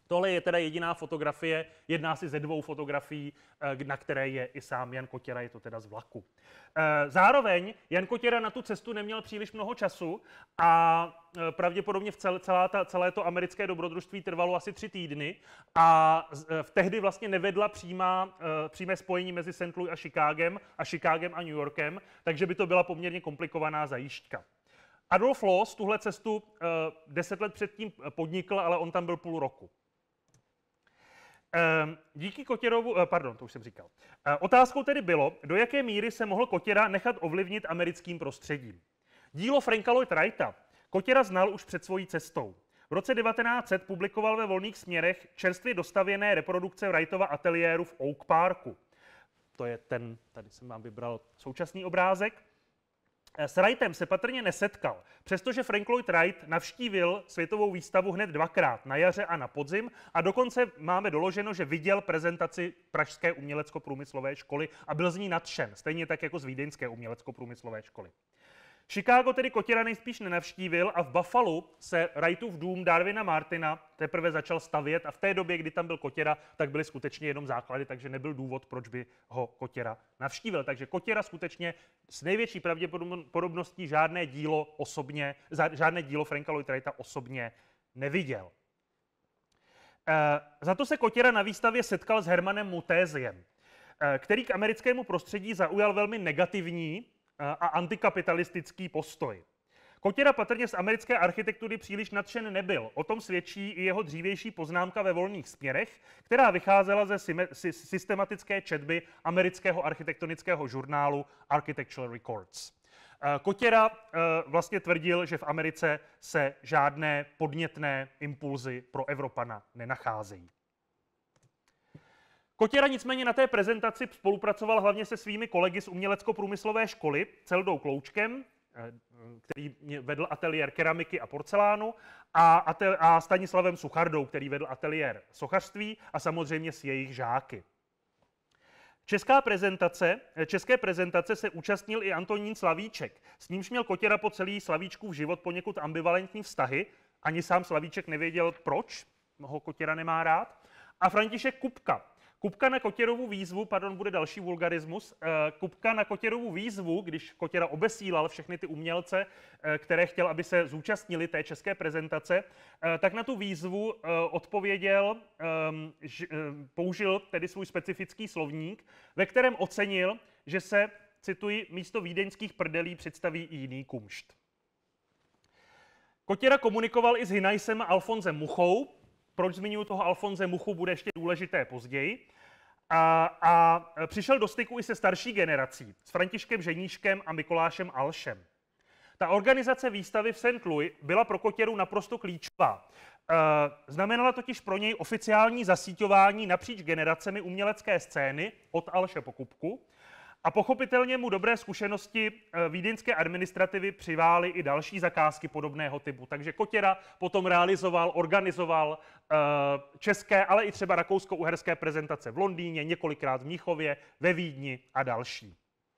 Tohle je teda jediná fotografie, jedná si ze 2 fotografií, na které je i sám Jan Kotěra, je to teda z vlaku. Zároveň Jan Kotěra na tu cestu neměl příliš mnoho času a pravděpodobně celé to americké dobrodružství trvalo asi 3 týdny a tehdy vlastně nevedla přímé spojení mezi St. Louis a Chicagem a New Yorkem, takže by to byla poměrně komplikovaná zajížďka. Adolf Loos tuhle cestu 10 let předtím podnikl, ale on tam byl půl roku. Díky Kotěrovu, to už jsem říkal. Otázkou tedy bylo, do jaké míry se mohl Kotěra nechat ovlivnit americkým prostředím. Dílo Franka Lloyd Wrighta Kotěra znal už před svojí cestou. V roce 1900 publikoval ve Volných směrech čerstvě dostavěné reprodukce Wrightova ateliéru v Oak Parku. To je ten, tady jsem vám vybral současný obrázek. S Wrightem se patrně nesetkal, přestože Frank Lloyd Wright navštívil světovou výstavu hned 2krát, na jaře a na podzim, a dokonce máme doloženo, že viděl prezentaci Pražské umělecko-průmyslové školy a byl z ní nadšen, stejně tak jako z Vídeňské umělecko-průmyslové školy. Chicago tedy Kotěra nejspíš nenavštívil a v Buffalu se Wrightův dům Darwina Martina teprve začal stavět a v té době, kdy tam byl Kotěra, tak byly skutečně jenom základy, takže nebyl důvod, proč by ho Kotěra navštívil. Takže Kotěra skutečně s největší pravděpodobností žádné dílo Franka Lloyd Wrighta osobně neviděl. Za to se Kotěra na výstavě setkal s Hermanem Mutéziem, který k americkému prostředí zaujal velmi negativní a antikapitalistický postoj. Kotěra patrně z americké architektury příliš nadšen nebyl. O tom svědčí i jeho dřívější poznámka ve Volných směrech, která vycházela ze systematické četby amerického architektonického žurnálu Architectural Records. Kotěra vlastně tvrdil, že v Americe se žádné podnětné impulzy pro Evropana nenacházejí. Kotěra nicméně na té prezentaci spolupracoval hlavně se svými kolegy z umělecko-průmyslové školy, Celdou Kloučkem, který vedl ateliér keramiky a porcelánu, a Stanislavem Suchardou, který vedl ateliér sochařství, a samozřejmě s jejich žáky. České prezentace se účastnil i Antonín Slavíček, s nímž měl Kotěra po celý Slavíčkův život poněkud ambivalentní vztahy, ani sám Slavíček nevěděl, proč ho Kotěra nemá rád, a František Kupka. Kupka na Kotěrovu výzvu, bude další vulgarismus, Kupka na Kotěrovu výzvu, když Kotěra obesílal všechny ty umělce, které chtěl, aby se zúčastnili té české prezentace, tak na tu výzvu odpověděl, použil tedy svůj specifický slovník, ve kterém ocenil, že se, cituji, místo vídeňských prdelí představí i jiný kumšt. Kotěra komunikoval i s Hinaysem a Alfonsem Muchou. Proč zmiňuji toho Alfonse Muchu, bude ještě důležité později. A přišel do styku i se starší generací, s Františkem Ženíškem a Mikulášem Alšem. Ta organizace výstavy v St. Louis byla pro Kotěru naprosto klíčová. Znamenala totiž pro něj oficiální zasíťování napříč generacemi umělecké scény od Alše po Kupku, a pochopitelně mu dobré zkušenosti vídeňské administrativy přivály i další zakázky podobného typu. Takže Kotěra potom organizoval české, ale i třeba rakousko-uherské prezentace v Londýně, několikrát v Mnichově, ve Vídni a další.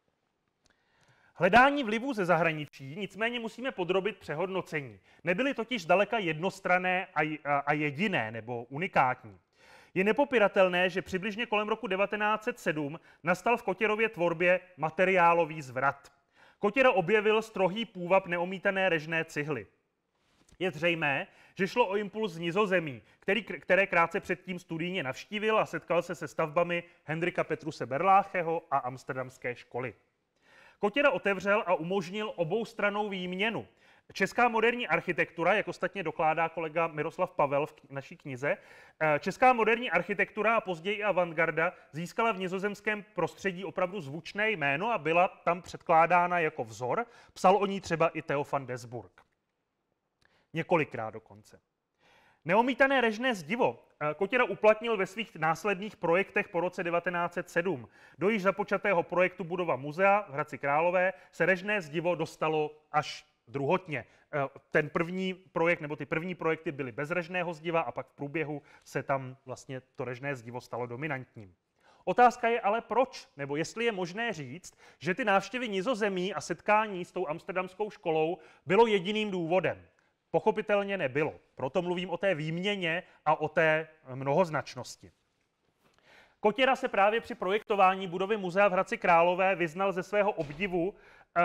Hledání vlivů ze zahraničí nicméně musíme podrobit přehodnocení. Nebyly totiž zdaleka jednostranné a jediné nebo unikátní. Je nepopiratelné, že přibližně kolem roku 1907 nastal v Kotěrově tvorbě materiálový zvrat. Kotěra objevil strohý půvab neomítané režné cihly. Je zřejmé, že šlo o impuls z Nizozemí, které krátce předtím studijně navštívil a setkal se stavbami Hendrika Petruse Berlácheho a amsterdamské školy. Kotěra otevřel a umožnil oboustrannou výměnu. Česká moderní architektura, jak ostatně dokládá kolega Miroslav Pavel v naší knize, česká moderní architektura a později i avantgarda získala v nizozemském prostředí opravdu zvučné jméno a byla tam předkládána jako vzor. Psal o ní třeba i Theo van Desburg. Několikrát dokonce. Neomítané režné zdivo Kotěra uplatnil ve svých následných projektech po roce 1907. Do již započatého projektu budova muzea v Hradci Králové se režné zdivo dostalo až druhotně. Ten první projekt, nebo ty první projekty byly bez režného zdiva a pak v průběhu se tam vlastně to režné zdivo stalo dominantním. Otázka je ale proč, nebo jestli je možné říct, že ty návštěvy Nizozemí a setkání s tou amsterdamskou školou bylo jediným důvodem. Pochopitelně nebylo. Proto mluvím o té výměně a o té mnohoznačnosti. Kotěra se právě při projektování budovy muzea v Hradci Králové vyznal ze svého obdivu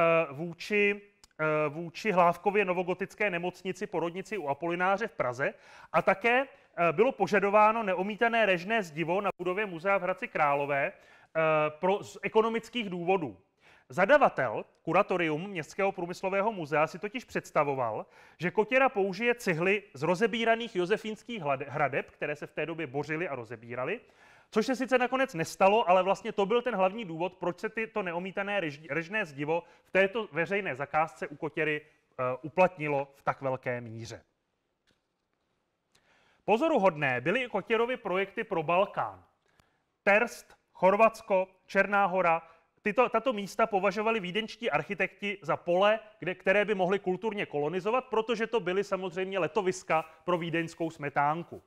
vůči Hlávkově novogotické nemocnici Porodnici u Apolináře v Praze a také bylo požadováno neomítané režné zdivo na budově muzea v Hradci Králové z ekonomických důvodů. Zadavatel, kuratorium Městského průmyslového muzea, si totiž představoval, že Kotěra použije cihly z rozebíraných josefínských hradeb, které se v té době bořily a rozebíraly, což se sice nakonec nestalo, ale vlastně to byl ten hlavní důvod, proč se to neomítané režné zdivo v této veřejné zakázce u Kotěry uplatnilo v tak velké míře. Pozoruhodné byly i Kotěrovy projekty pro Balkán. Terst, Chorvatsko, Černá Hora, tato místa považovali vídeňští architekti za pole, které by mohly kulturně kolonizovat, protože to byly samozřejmě letoviska pro vídeňskou smetánku.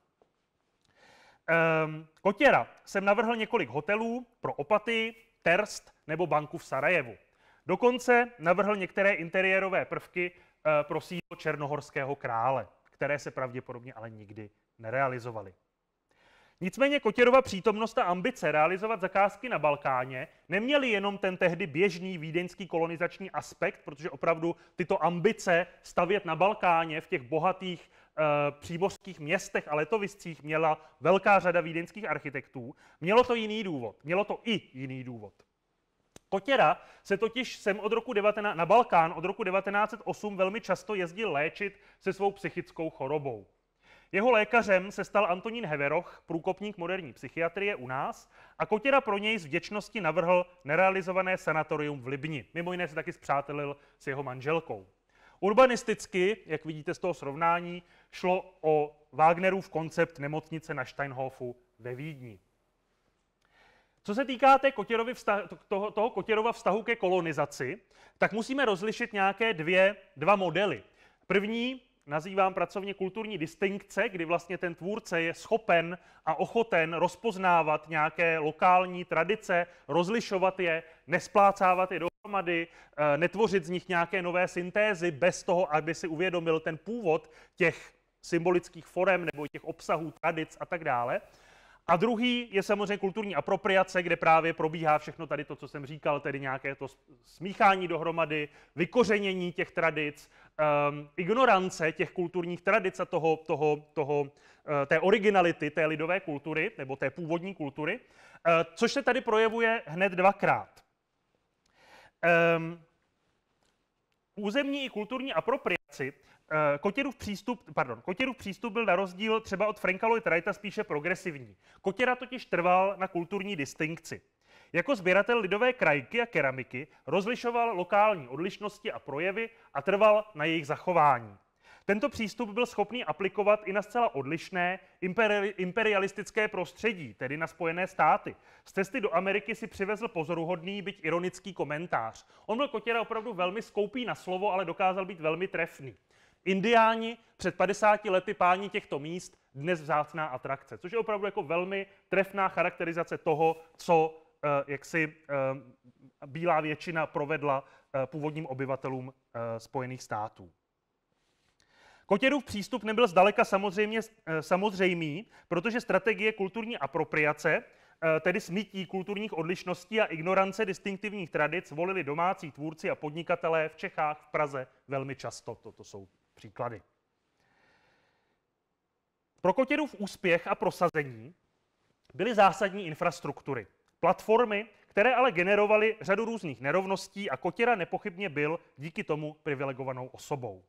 Kotěra sem navrhl několik hotelů pro Opatii, Terst nebo banku v Sarajevu. Dokonce navrhl některé interiérové prvky pro sídlo černohorského krále, které se pravděpodobně ale nikdy nerealizovaly. Nicméně Kotěrova přítomnost a ambice realizovat zakázky na Balkáně neměly jenom ten tehdy běžný vídeňský kolonizační aspekt, protože opravdu tyto ambice stavět na Balkáně v těch bohatých přímořských městech a letoviscích měla velká řada vídeňských architektů. Mělo to i jiný důvod. Kotěra se totiž na Balkán od roku 1908 velmi často jezdil léčit se svou psychickou chorobou. Jeho lékařem se stal Antonín Heveroch, průkopník moderní psychiatrie u nás, a Kotěra pro něj z vděčnosti navrhl nerealizované sanatorium v Libni. Mimo jiné se taky spřátelil s jeho manželkou. Urbanisticky, jak vidíte z toho srovnání, šlo o Wagnerův koncept nemocnice na Steinhofu ve Vídni. Co se týká toho Kotěrova vztahu ke kolonizaci, tak musíme rozlišit nějaké dva modely. První nazývám pracovně kulturní distinkce, kdy vlastně ten tvůrce je schopen a ochoten rozpoznávat nějaké lokální tradice, rozlišovat je, nesplácávat je dohromady, netvořit z nich nějaké nové syntézy bez toho, aby si uvědomil ten původ těch symbolických forem nebo těch obsahů, tradic a tak dále. A druhý je samozřejmě kulturní apropriace, kde právě probíhá všechno tady to, co jsem říkal, tedy nějaké to smíchání dohromady, vykořenění těch tradic, ignorance těch kulturních tradic a té originality té lidové kultury, nebo té původní kultury, což se tady projevuje hned dvakrát. Územní i kulturní apropriaci Kotěrův přístup byl na rozdíl třeba od Franka Lloyd Wrighta spíše progresivní. Kotěra totiž trval na kulturní distinkci. Jako sběratel lidové krajky a keramiky rozlišoval lokální odlišnosti a projevy a trval na jejich zachování. Tento přístup byl schopný aplikovat i na zcela odlišné imperialistické prostředí, tedy na Spojené státy. Z cesty do Ameriky si přivezl pozoruhodný, byť ironický komentář. On byl Kotěra opravdu velmi skoupý na slovo, ale dokázal být velmi trefný. Indiáni před 50 lety páni těchto míst, dnes vzácná atrakce, což je opravdu jako velmi trefná charakterizace toho, co bílá většina provedla původním obyvatelům Spojených států. Kotěrův přístup nebyl zdaleka samozřejmý, protože strategie kulturní apropriace, tedy smítí kulturních odlišností a ignorance distinktivních tradic, volili domácí tvůrci a podnikatelé v Čechách, v Praze velmi často. Toto jsou příklady. Pro Kotěrův úspěch a prosazení byly zásadní infrastruktury, platformy, které ale generovaly řadu různých nerovností a Kotěra nepochybně byl díky tomu privilegovanou osobou.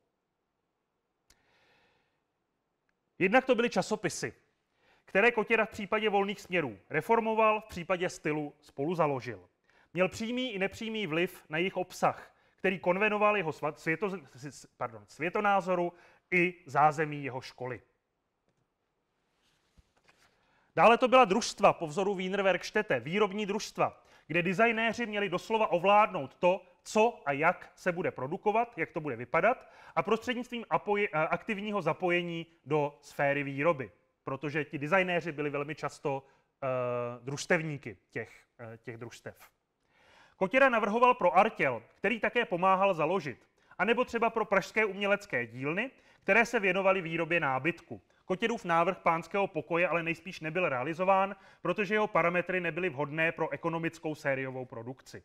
Jednak to byly časopisy, které Kotěra v případě Volných směrů reformoval, v případě Stylu spoluzaložil. Měl přímý i nepřímý vliv na jejich obsah, který konvenoval jeho světonázoru i zázemí jeho školy. Dále to byla družstva po vzoru Wienerwerkstätte, výrobní družstva, kde designéři měli doslova ovládnout to, co a jak se bude produkovat, jak to bude vypadat, a prostřednictvím aktivního zapojení do sféry výroby, protože ti designéři byli velmi často družstevníky těch družstev. Kotěra navrhoval pro Artěl, který také pomáhal založit. anebo třeba pro pražské umělecké dílny, které se věnovaly výrobě nábytku. Kotěrův návrh pánského pokoje ale nejspíš nebyl realizován, protože jeho parametry nebyly vhodné pro ekonomickou sériovou produkci.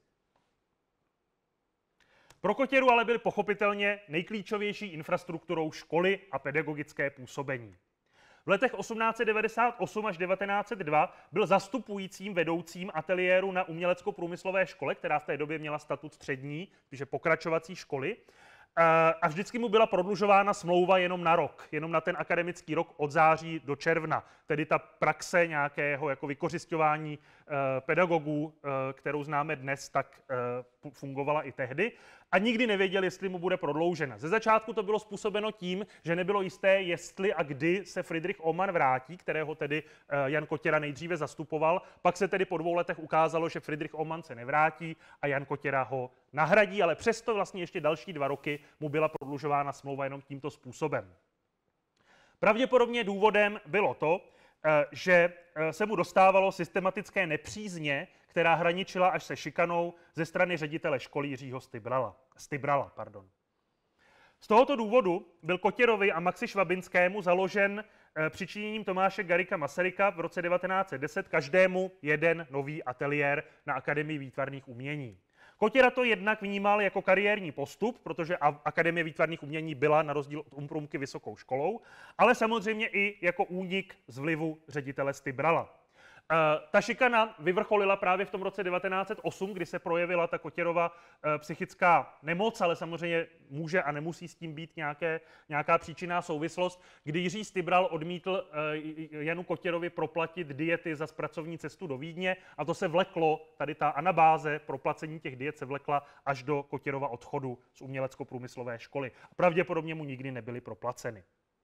Pro Kotěru ale byly pochopitelně nejklíčovější infrastrukturou školy a pedagogické působení. V letech 1898 až 1902 byl zastupujícím vedoucím ateliéru na umělecko-průmyslové škole, která v té době měla statut střední, takže pokračovací školy, a vždycky mu byla prodlužována smlouva jenom na rok, jenom na ten akademický rok od září do června. Tedy ta praxe nějakého jako vykořisťování pedagogů, kterou známe dnes, tak fungovala i tehdy. A nikdy nevěděl, jestli mu bude prodloužena. Ze začátku to bylo způsobeno tím, že nebylo jisté, jestli a kdy se Friedrich Naumann vrátí, kterého tedy Jan Kotěra nejdříve zastupoval. Pak se tedy po 2 letech ukázalo, že Friedrich Naumann se nevrátí a Jan Kotěra ho nahradí, ale přesto vlastně ještě další 2 roky mu byla prodlužována smlouva jenom tímto způsobem. Pravděpodobně důvodem bylo to, že se mu dostávalo systematické nepřízně, která hraničila až se šikanou ze strany ředitele školy Jiřího Stybrala. Z tohoto důvodu byl Kotěrovi a Maxi Švabinskému založen přičiněním Tomáše Garrigua Masaryka v roce 1910 každému jeden nový ateliér na Akademii výtvarných umění. Kotěra to jednak vnímal jako kariérní postup, protože Akademie výtvarných umění byla na rozdíl od Umprumky vysokou školou, ale samozřejmě i jako únik z vlivu ředitele Stybrala. Ta šikana vyvrcholila právě v tom roce 1908, kdy se projevila ta Kotěrova psychická nemoc, ale samozřejmě může a nemusí s tím být nějaká příčinná souvislost, kdy Jiří Stybral odmítl Janu Kotěrovi proplatit diety za pracovní cestu do Vídně a to se vleklo, tady ta anabáze proplacení těch diet se vlekla až do Kotěrova odchodu z umělecko-průmyslové školy. Pravděpodobně mu nikdy nebyly proplaceny.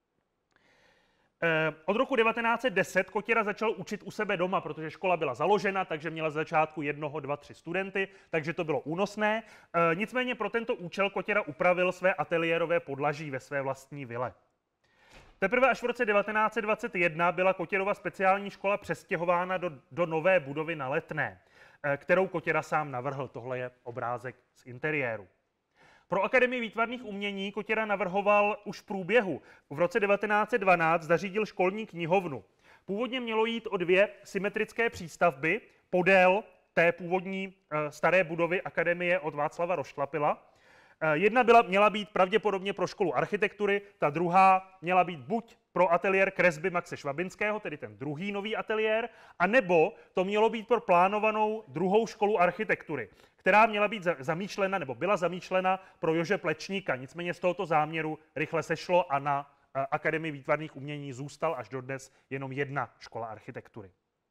Od roku 1910 Kotěra začal učit u sebe doma, protože škola byla založena, takže měla z začátku 1, 2, 3 studenty, takže to bylo únosné. Nicméně pro tento účel Kotěra upravil své ateliérové podlaží ve své vlastní vile. Teprve až v roce 1921 byla Kotěrova speciální škola přestěhována do nové budovy na Letné, kterou Kotěra sám navrhl. Tohle je obrázek z interiéru. Pro Akademii výtvarných umění Kotěra navrhoval už v průběhu. V roce 1912 zařídil školní knihovnu. Původně mělo jít o 2 symetrické přístavby podél té původní staré budovy Akademie od Václava Roštlapila. Jedna měla být pravděpodobně pro školu architektury, ta druhá měla být buď pro ateliér kresby Maxe Švabinského, tedy ten druhý nový ateliér, anebo to mělo být pro plánovanou druhou školu architektury, která měla být zamýšlena, nebo byla zamýšlena pro Jože Plečníka. Nicméně z tohoto záměru rychle sešlo a na Akademii výtvarných umění zůstal až dodnes jenom jedna škola architektury.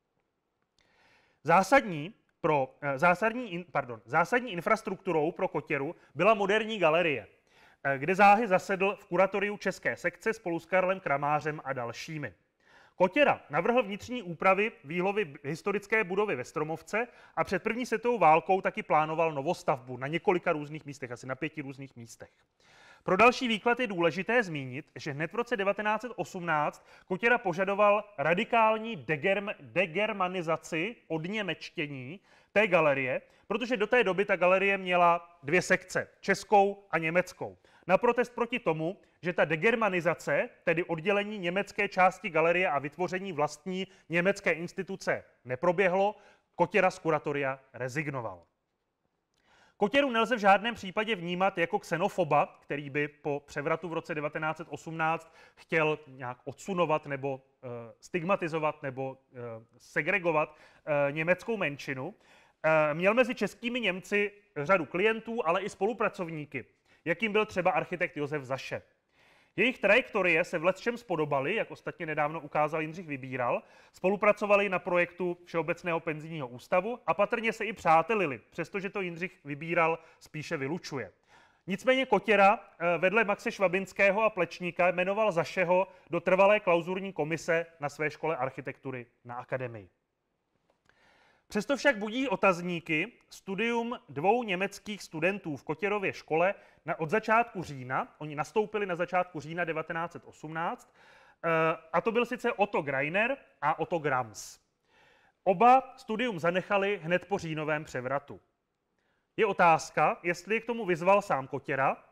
Zásadní infrastrukturou pro Kotěru byla moderní galerie, kde záhy zasedl v kuratoriu české sekce spolu s Karlem Kramářem a dalšími. Kotěra navrhl vnitřní úpravy výhlovy historické budovy ve Stromovce a před první světovou válkou taky plánoval novostavbu na několika různých místech, asi na 5 různých místech. Pro další výklad je důležité zmínit, že hned v roce 1918 Kotěra požadoval radikální degermanizaci, odněmečtění té galerie, protože do té doby ta galerie měla 2 sekce, českou a německou. Na protest proti tomu, že ta degermanizace, tedy oddělení německé části galerie a vytvoření vlastní německé instituce, neproběhlo, Kotěra z kuratoria rezignoval. Kotěru nelze v žádném případě vnímat jako xenofoba, který by po převratu v roce 1918 chtěl nějak odsunovat nebo stigmatizovat nebo segregovat německou menšinu. Měl mezi českými Němci řadu klientů, ale i spolupracovníky, jakým byl třeba architekt Josef Zaše. Jejich trajektorie se v lecčem spodobaly, jak ostatně nedávno ukázal Jindřich Vybíral, spolupracovali na projektu Všeobecného penzijního ústavu a patrně se i přátelili, přestože to Jindřich Vybíral spíše vylučuje. Nicméně Kotěra vedle Maxe Švabinského a Plečníka jmenoval Zašeho do trvalé klauzurní komise na své škole architektury na Akademii. Přesto však budí otazníky studium 2 německých studentů v Kotěrově škole od začátku října. Oni nastoupili na začátku října 1918 a to byl sice Otto Greiner a Otto Grams. Oba studium zanechali hned po říjnovém převratu. Je otázka, jestli je k tomu vyzval sám Kotěra,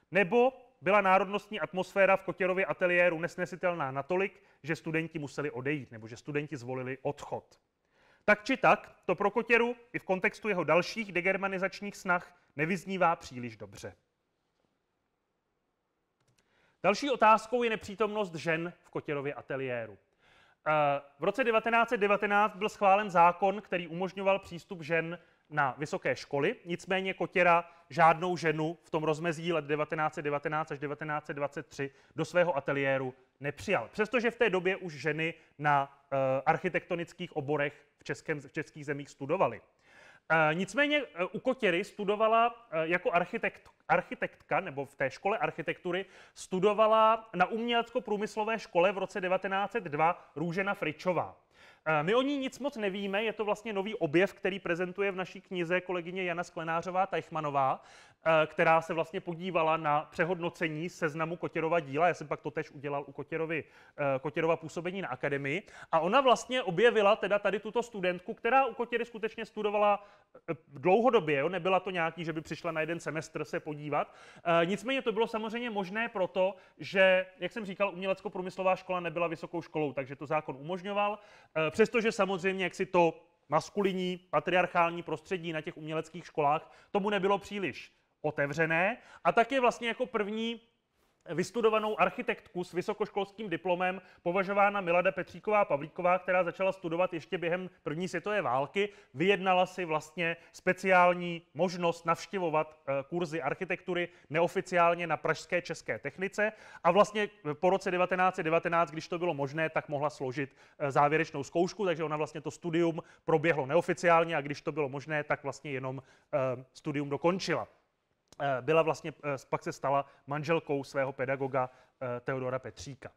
Nebo byla národnostní atmosféra v Kotěrově ateliéru nesnesitelná natolik, že studenti museli odejít, nebo že studenti zvolili odchod. Tak či tak, to pro Kotěru i v kontextu jeho dalších degermanizačních snah nevyznívá příliš dobře. Další otázkou je nepřítomnost žen v Kotěrově ateliéru. V roce 1919 byl schválen zákon, který umožňoval přístup žen na vysoké školy, nicméně Kotěra žádnou ženu v tom rozmezí let 1919 až 1923 do svého ateliéru nepřijal. Přestože v té době už ženy na architektonických oborech v českých zemích studovaly. Nicméně u Kotěry studovala jako architektka, nebo v té škole architektury, studovala na umělecko-průmyslové škole v roce 1902 Růžena Fričová. My o ní nic moc nevíme, je to vlastně nový objev, který prezentuje v naší knize kolegyně Jana Sklenářová-Teichmanová, která se vlastně podívala na přehodnocení seznamu Kotěrova díla. Já jsem pak to též udělal u Kotěrova působení na akademii. A ona vlastně objevila teda tady tuto studentku, která u Kotěry skutečně studovala dlouhodobě. Jo? Nebyla to nějaký, že by přišla na jeden semestr se podívat. Nicméně to bylo samozřejmě možné proto, že, jak jsem říkal, umělecko-průmyslová škola nebyla vysokou školou, takže to zákon umožňoval. Přestože samozřejmě, jak si to maskulinní, patriarchální prostředí na těch uměleckých školách tomu nebylo příliš otevřené. A taky vlastně jako první vystudovanou architektku s vysokoškolským diplomem považována Milada Petříková-Pavlíková, která začala studovat ještě během první světové války, vyjednala si vlastně speciální možnost navštěvovat kurzy architektury neoficiálně na pražské české technice a vlastně po roce 1919, když to bylo možné, tak mohla složit závěrečnou zkoušku, takže ona vlastně to studium proběhlo neoficiálně a když to bylo možné, tak vlastně jenom studium dokončila. Byla vlastně, pak se stala manželkou svého pedagoga Teodora Petříka.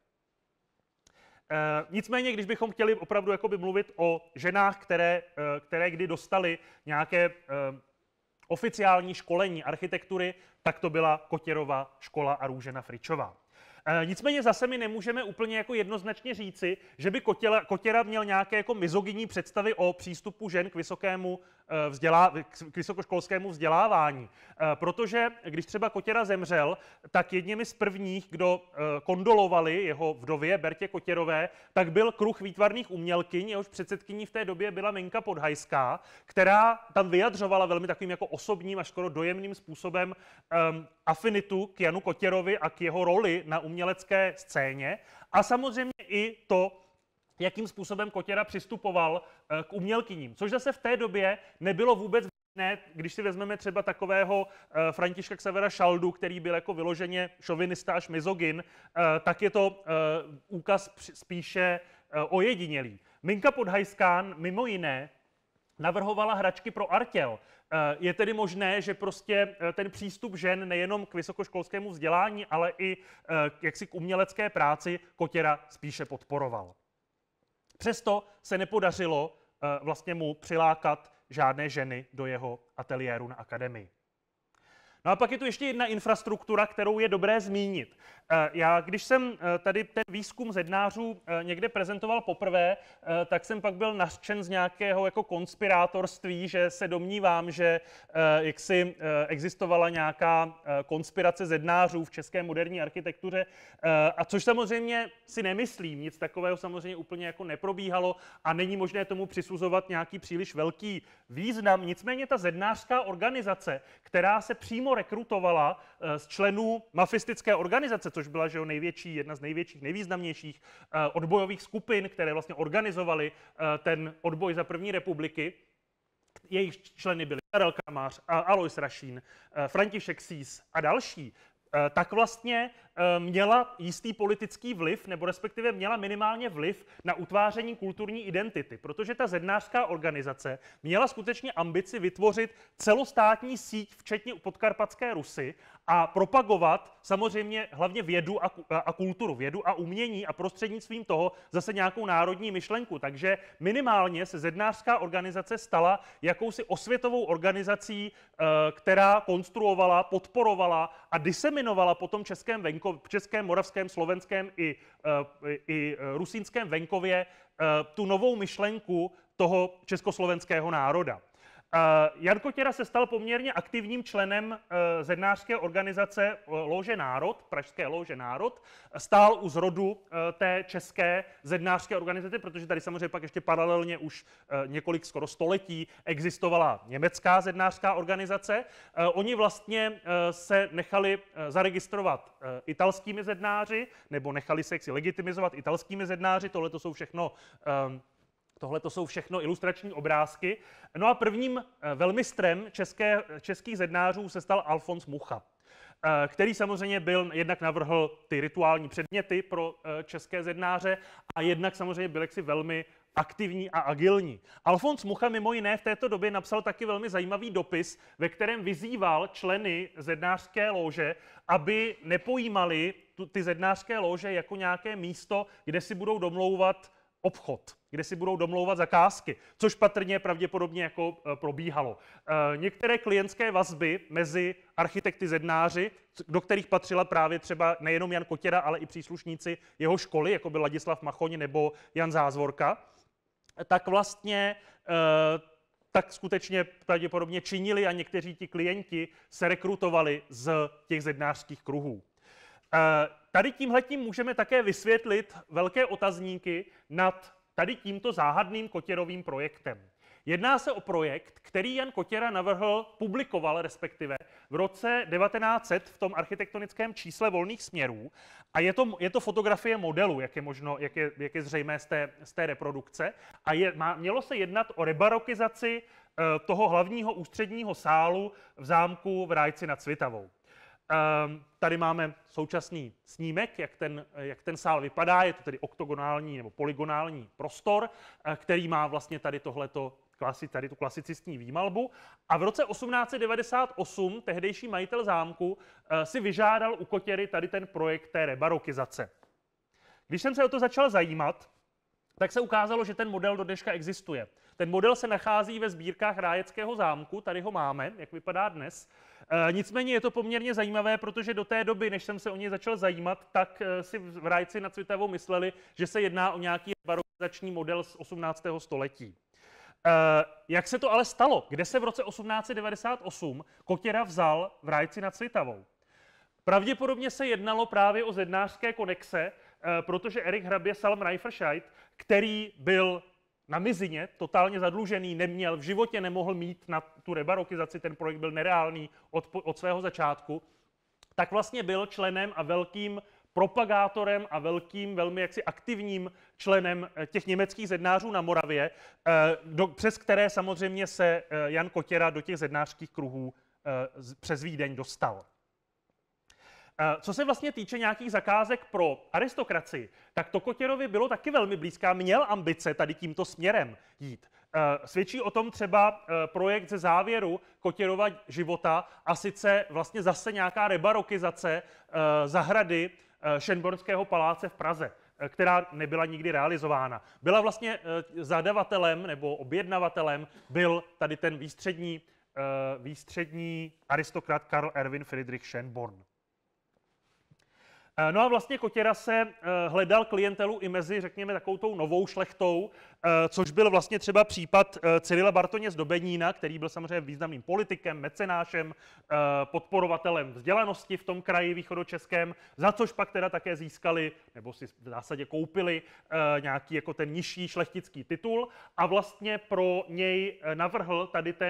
Nicméně, když bychom chtěli opravdu jakoby mluvit o ženách, které kdy dostaly nějaké oficiální školení architektury, tak to byla Kotěrova škola a Růžena Fričová. Nicméně zase my nemůžeme úplně jako jednoznačně říci, že by Kotěra měl nějaké jako mizogynní představy o přístupu žen k vysokoškolskému vzdělávání. Protože když třeba Kotěra zemřel, tak jedněmi z prvních, kdo kondolovali jeho vdově Bertě Kotěrové, tak byl kruh výtvarných umělkyň, jehož předsedkyní v té době byla Minka Podhajská, která tam vyjadřovala velmi takovým jako osobním až skoro dojemným způsobem afinitu k Janu Kotěrovi a k jeho roli na umělecké scéně a samozřejmě i to, jakým způsobem Kotěra přistupoval k umělkyním. Což zase v té době nebylo vůbec ne, když si vezmeme třeba takového Františka Xavera Šaldu, který byl jako vyloženě šovinista až mizogyn, tak je to úkaz spíše ojedinělý. Minka Podhajská mimo jiné navrhovala hračky pro artěl. Je tedy možné, že prostě ten přístup žen nejenom k vysokoškolskému vzdělání, ale i jaksi k umělecké práci Kotěra spíše podporoval. Přesto se nepodařilo vlastně mu přilákat žádné ženy do jeho ateliéru na akademii. No a pak je tu ještě jedna infrastruktura, kterou je dobré zmínit. Já, když jsem tady ten výzkum zednářů někde prezentoval poprvé, tak jsem pak byl nařčen z nějakého jako konspirátorství, že se domnívám, že jaksi existovala nějaká konspirace zednářů v české moderní architektuře, a což samozřejmě si nemyslím, nic takového samozřejmě úplně jako neprobíhalo a není možné tomu přisuzovat nějaký příliš velký význam. Nicméně ta zednářská organizace, která se přímo rekrutovala z členů mafistické organizace, což byla že jedna z největších, nejvýznamnějších odbojových skupin, které vlastně organizovaly ten odboj za první republiky. Jejich členy byli Karel Kramář, Alois Rašín, František Sýs a další. Tak vlastně měla jistý politický vliv, nebo respektive měla minimálně vliv na utváření kulturní identity, protože ta zednářská organizace měla skutečně ambici vytvořit celostátní síť, včetně Podkarpatské Rusy, a propagovat samozřejmě hlavně vědu a kulturu, vědu a umění a prostřednictvím toho zase nějakou národní myšlenku. Takže minimálně se zednářská organizace stala jakousi osvětovou organizací, která konstruovala, podporovala a diseminovala po tom českém, moravském, slovenském i rusínském venkově tu novou myšlenku toho československého národa. Jan Kotěra se stal poměrně aktivním členem zednářské organizace Lóže Národ, pražské Lóže Národ. Stál u zrodu té české zednářské organizace, protože tady samozřejmě pak ještě paralelně už několik skoro století existovala německá zednářská organizace. Oni vlastně se nechali zaregistrovat italskými zednáři, nebo nechali se jaksi legitimizovat italskými zednáři. Tohle to jsou všechno ilustrační obrázky. No a prvním velmistrem českých zednářů se stal Alfons Mucha, který samozřejmě jednak navrhl ty rituální předměty pro české zednáře a jednak samozřejmě byl jaksi velmi aktivní a agilní. Alfons Mucha mimo jiné v této době napsal taky velmi zajímavý dopis, ve kterém vyzýval členy zednářské lóže, aby nepojímali ty zednářské lóže jako nějaké místo, kde si budou domlouvat obchod, kde si budou domlouvat zakázky, což patrně pravděpodobně jako probíhalo. Některé klientské vazby mezi architekty zednáři, do kterých patřila právě třeba nejenom Jan Kotěra, ale i příslušníci jeho školy, jako byl Ladislav Machoň nebo Jan Zázvorka, tak vlastně tak skutečně pravděpodobně činili a někteří ti klienti se rekrutovali z těch zednářských kruhů. Tady tímhletím můžeme také vysvětlit velké otazníky nad tady tímto záhadným Kotěrovým projektem. Jedná se o projekt, který Jan Kotěra navrhl, publikoval respektive v roce 1900 v tom architektonickém čísle Volných směrů a je to fotografie modelu, jak je zřejmé z té reprodukce a mělo se jednat o rebarokizaci toho hlavního ústředního sálu v zámku v Rájci nad Svitavou. Tady máme současný snímek, jak ten sál vypadá. Je to tedy oktogonální nebo polygonální prostor, který má vlastně tady tu klasicistní výmalbu. A v roce 1898 tehdejší majitel zámku si vyžádal u Kotěry tady ten projekt té rebarokizace. Když jsem se o to začal zajímat, tak se ukázalo, že ten model do dneška existuje. Ten model se nachází ve sbírkách Rájeckého zámku, tady ho máme, jak vypadá dnes. Nicméně je to poměrně zajímavé, protože do té doby, než jsem se o něj začal zajímat, tak si v Rájci nad Svitavou mysleli, že se jedná o nějaký barokizační model z 18. století. Jak se to ale stalo? Kde se v roce 1898 Kotěra vzal v Rájci nad Svitavou? Pravděpodobně se jednalo právě o zednářské konexe, protože Erich Hrabě Salm-Reifferscheid, který byl na mizině, totálně zadlužený, v životě nemohl mít na tu rebarokizaci, ten projekt byl nereálný od svého začátku, tak vlastně byl členem a velkým propagátorem a velmi jaksi aktivním členem těch německých zednářů na Moravě, přes které samozřejmě se Jan Kotěra do těch zednářských kruhů přes Vídeň dostal. Co se vlastně týče nějakých zakázek pro aristokracii, tak to Kotěrovi bylo taky velmi blízká, měl ambice tady tímto směrem jít. Svědčí o tom třeba projekt ze závěru Kotěrova života a sice vlastně zase nějaká rebarokizace zahrady Schönbornského paláce v Praze, která nebyla nikdy realizována. Byla vlastně zadavatelem nebo objednavatelem byl tady ten výstřední aristokrat Karl Erwin Friedrich Schönborn. No a vlastně Kotěra se hledal klientelu i mezi, řekněme, takovou tou novou šlechtou, což byl vlastně třeba případ Cyrila Bartoně z Dobenína, který byl samozřejmě významným politikem, mecenášem, podporovatelem vzdělanosti v tom kraji východočeském, za což pak teda také získali, nebo si v zásadě koupili nějaký jako ten nižší šlechtický titul a vlastně pro něj navrhl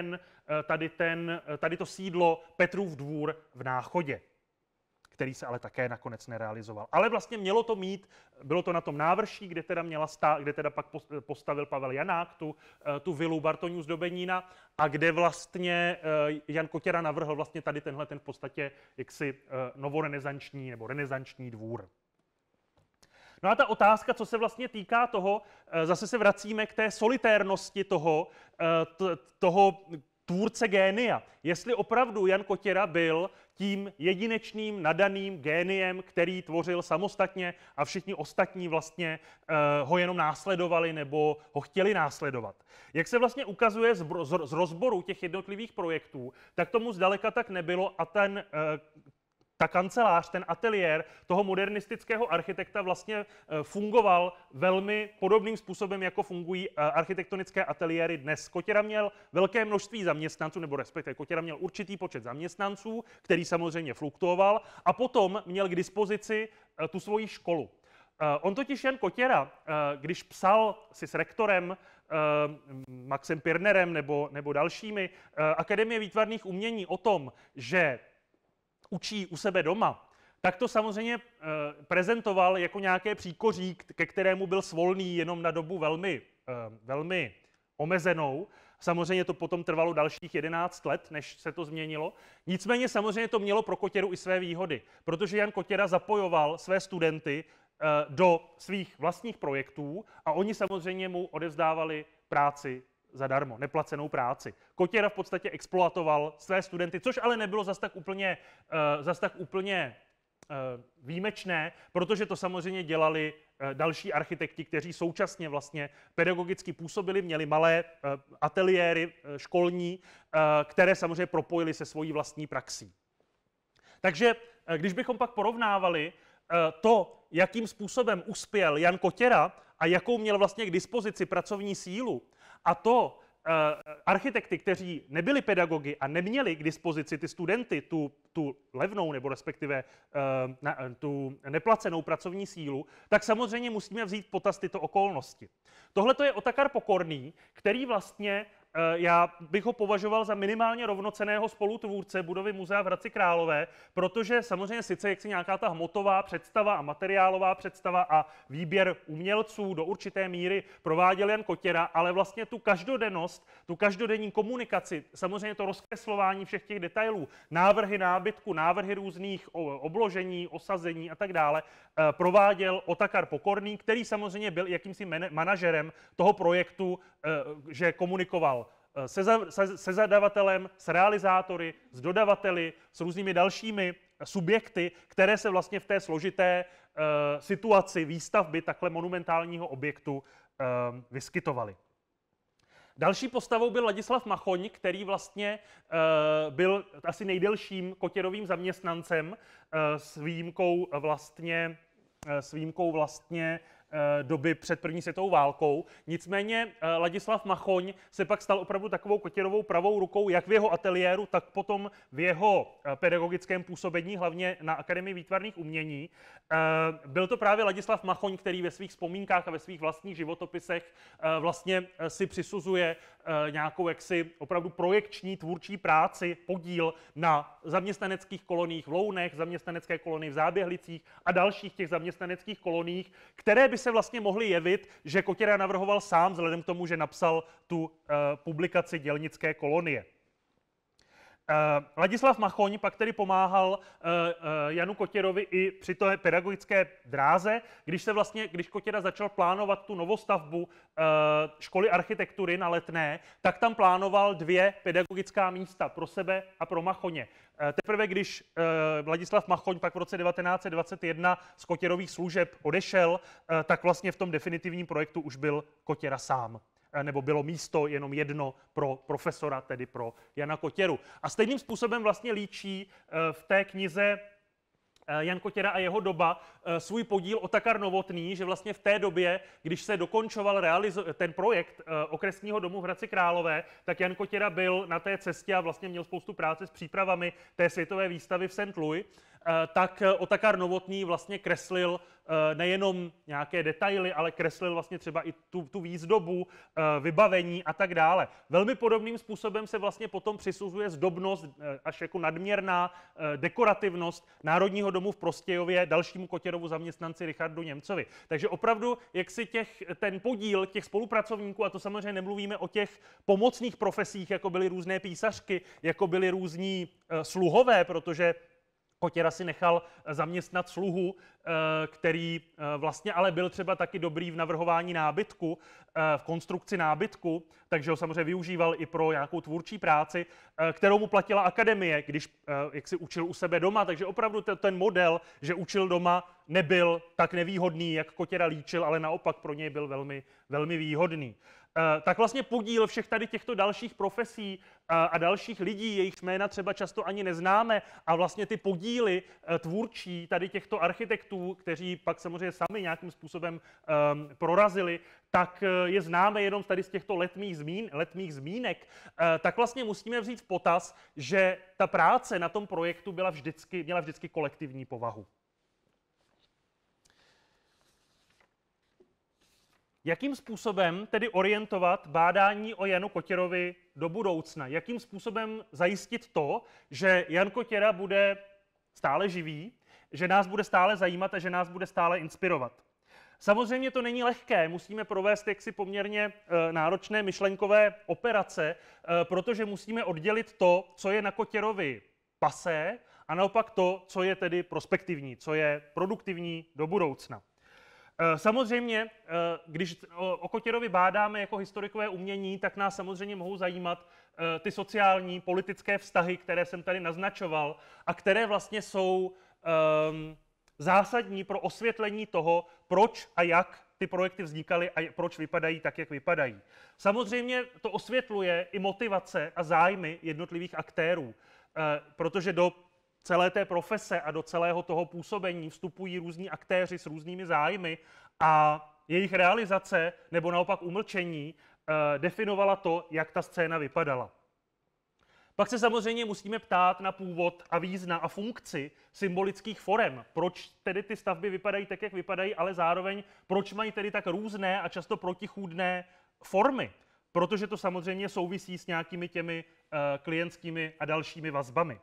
tady to sídlo Petrův Dvůr v Náchodě, který se ale také nakonec nerealizoval. Ale vlastně bylo to na tom návrší, kde teda pak postavil Pavel Janák tu vilu Bartoňů z Dobenína a kde vlastně Jan Kotěra navrhl vlastně tady ten v podstatě jaksi novorenesanční nebo renesanční dvůr. No a ta otázka, co se vlastně týká toho, zase se vracíme k té solitérnosti toho tvůrce génia. Jestli opravdu Jan Kotěra byl tím jedinečným, nadaným géniem, který tvořil samostatně a všichni ostatní vlastně ho jenom následovali nebo ho chtěli následovat. Jak se vlastně ukazuje z rozboru těch jednotlivých projektů, tak tomu zdaleka tak nebylo a ta kancelář, ten ateliér toho modernistického architekta vlastně fungoval velmi podobným způsobem, jako fungují architektonické ateliéry dnes. Kotěra měl velké množství zaměstnanců, nebo respektive Kotěra měl určitý počet zaměstnanců, který samozřejmě fluktuoval, a potom měl k dispozici tu svoji školu. On totiž Jan Kotěra, když psal si s rektorem Maxem Pirnerem nebo dalšími Akademie výtvarných umění o tom, že učí u sebe doma, tak to samozřejmě prezentoval jako nějaké příkoří, ke kterému byl svolný jenom na dobu velmi omezenou. Samozřejmě to potom trvalo dalších 11 let, než se to změnilo. Nicméně samozřejmě to mělo pro Kotěru i své výhody, protože Jan Kotěra zapojoval své studenty do svých vlastních projektů a oni samozřejmě mu odevzdávali práci zadarmo, neplacenou práci. Kotěra v podstatě exploatoval své studenty, což ale nebylo zas tak úplně výjimečné, protože to samozřejmě dělali další architekti, kteří současně vlastně pedagogicky působili, měli malé ateliéry školní, které samozřejmě propojili se svojí vlastní praxí. Takže když bychom pak porovnávali to, jakým způsobem uspěl Jan Kotěra a jakou měl vlastně k dispozici pracovní sílu, a to architekty, kteří nebyli pedagogy a neměli k dispozici ty studenty, tu levnou nebo respektive tu neplacenou pracovní sílu, tak samozřejmě musíme vzít v potaz tyto okolnosti. Tohle to je Otakar Pokorný, který vlastně já bych ho považoval za minimálně rovnocenného spolutvůrce budovy Muzea v Hradci Králové, protože samozřejmě sice jaksi nějaká ta hmotová představa a materiálová představa a výběr umělců do určité míry prováděl Jan Kotěra, ale vlastně tu každodennost, tu každodenní komunikaci, samozřejmě to rozkreslování všech těch detailů, návrhy nábytku, návrhy různých obložení, osazení a tak dále, prováděl Otakar Pokorný, který samozřejmě byl jakýmsi manažerem toho projektu, že komunikoval se zadavatelem, s realizátory, s dodavateli, s různými dalšími subjekty, které se vlastně v té složité situaci výstavby takhle monumentálního objektu vyskytovaly. Další postavou byl Ladislav Machoň, který vlastně byl asi nejdelším Kotěrovým zaměstnancem s výjimkou vlastně doby před první světovou válkou. Nicméně Ladislav Machoň se pak stal opravdu takovou Kotěrovou pravou rukou, jak v jeho ateliéru, tak potom v jeho pedagogickém působení, hlavně na Akademii výtvarných umění. Byl to právě Ladislav Machoň, který ve svých vzpomínkách a ve svých vlastních životopisech vlastně si přisuzuje nějakou jaksi opravdu projekční tvůrčí práci, podíl na zaměstnaneckých koloniích v Lounech, zaměstnanecké kolonii v Záběhlicích a dalších těch zaměstnaneckých koloniích, které by se vlastně mohly jevit, že Kotěra navrhoval sám, vzhledem k tomu, že napsal tu publikaci Dělnické kolonie. Ladislav Machoň pak tedy pomáhal Janu Kotěrovi i při té pedagogické dráze, když Kotěra začal plánovat tu novostavbu školy architektury na Letné, tak tam plánoval 2 pedagogická místa pro sebe a pro Machoně. Teprve když Ladislav Machoň pak v roce 1921 z Kotěrových služeb odešel, tak vlastně v tom definitivním projektu už byl Kotěra sám. Nebo bylo místo jenom jedno pro profesora, tedy pro Jana Kotěru. A stejným způsobem vlastně líčí v té knize Jan Kotěra a jeho doba svůj podíl Otakar Novotný, že vlastně v té době, když se dokončoval ten projekt okresního domu v Hradci Králové, tak Jan Kotěra byl na té cestě a vlastně měl spoustu práce s přípravami té světové výstavy v St. Louis, tak Otakar Novotný vlastně kreslil nejenom nějaké detaily, ale kreslil vlastně třeba i tu výzdobu, vybavení a tak dále. Velmi podobným způsobem se vlastně potom přisuzuje zdobnost, až jako nadměrná dekorativnost Národního domu v Prostějově dalšímu Kotěrovu zaměstnanci Richardu Němcovi. Takže opravdu, jak si ten podíl těch spolupracovníků, a to samozřejmě nemluvíme o těch pomocných profesích, jako byly různé písařky, jako byli různí sluhové, protože Kotěra si nechal zaměstnat sluhu, který vlastně ale byl třeba taky dobrý v navrhování nábytku, v konstrukci nábytku, takže ho samozřejmě využíval i pro nějakou tvůrčí práci, kterou mu platila akademie, když jak si učil u sebe doma, takže opravdu ten model, že učil doma, nebyl tak nevýhodný, jak Kotěra líčil, ale naopak pro něj byl velmi, velmi výhodný. tak vlastně podíl všech tady těchto dalších profesí a dalších lidí, jejich jména třeba často ani neznáme, a vlastně ty podíly tvůrčí tady těchto architektů, kteří pak samozřejmě sami nějakým způsobem prorazili, tak je známe jenom tady z těchto letmých zmínek, tak vlastně musíme vzít v potaz, že ta práce na tom projektu měla vždycky kolektivní povahu. Jakým způsobem tedy orientovat bádání o Janu Kotěrovi do budoucna? Jakým způsobem zajistit to, že Jan Kotěra bude stále živý, že nás bude stále zajímat a že nás bude stále inspirovat? Samozřejmě to není lehké, musíme provést jaksi poměrně náročné myšlenkové operace, protože musíme oddělit to, co je na Kotěrovi pasé, a naopak to, co je tedy prospektivní, co je produktivní do budoucna. Samozřejmě, když o Kotěrovi bádáme jako historikové umění, tak nás samozřejmě mohou zajímat ty sociální, politické vztahy, které jsem tady naznačoval a které vlastně jsou zásadní pro osvětlení toho, proč a jak ty projekty vznikaly a proč vypadají tak, jak vypadají. Samozřejmě to osvětluje i motivace a zájmy jednotlivých aktérů, protože do celé té profese a do celého toho působení vstupují různí aktéři s různými zájmy a jejich realizace nebo naopak umlčení definovala to, jak ta scéna vypadala. Pak se samozřejmě musíme ptát na původ a význam a funkci symbolických forem. Proč tedy ty stavby vypadají tak, jak vypadají, ale zároveň proč mají tedy tak různé a často protichůdné formy? Protože to samozřejmě souvisí s nějakými těmi klientskými a dalšími vazbami.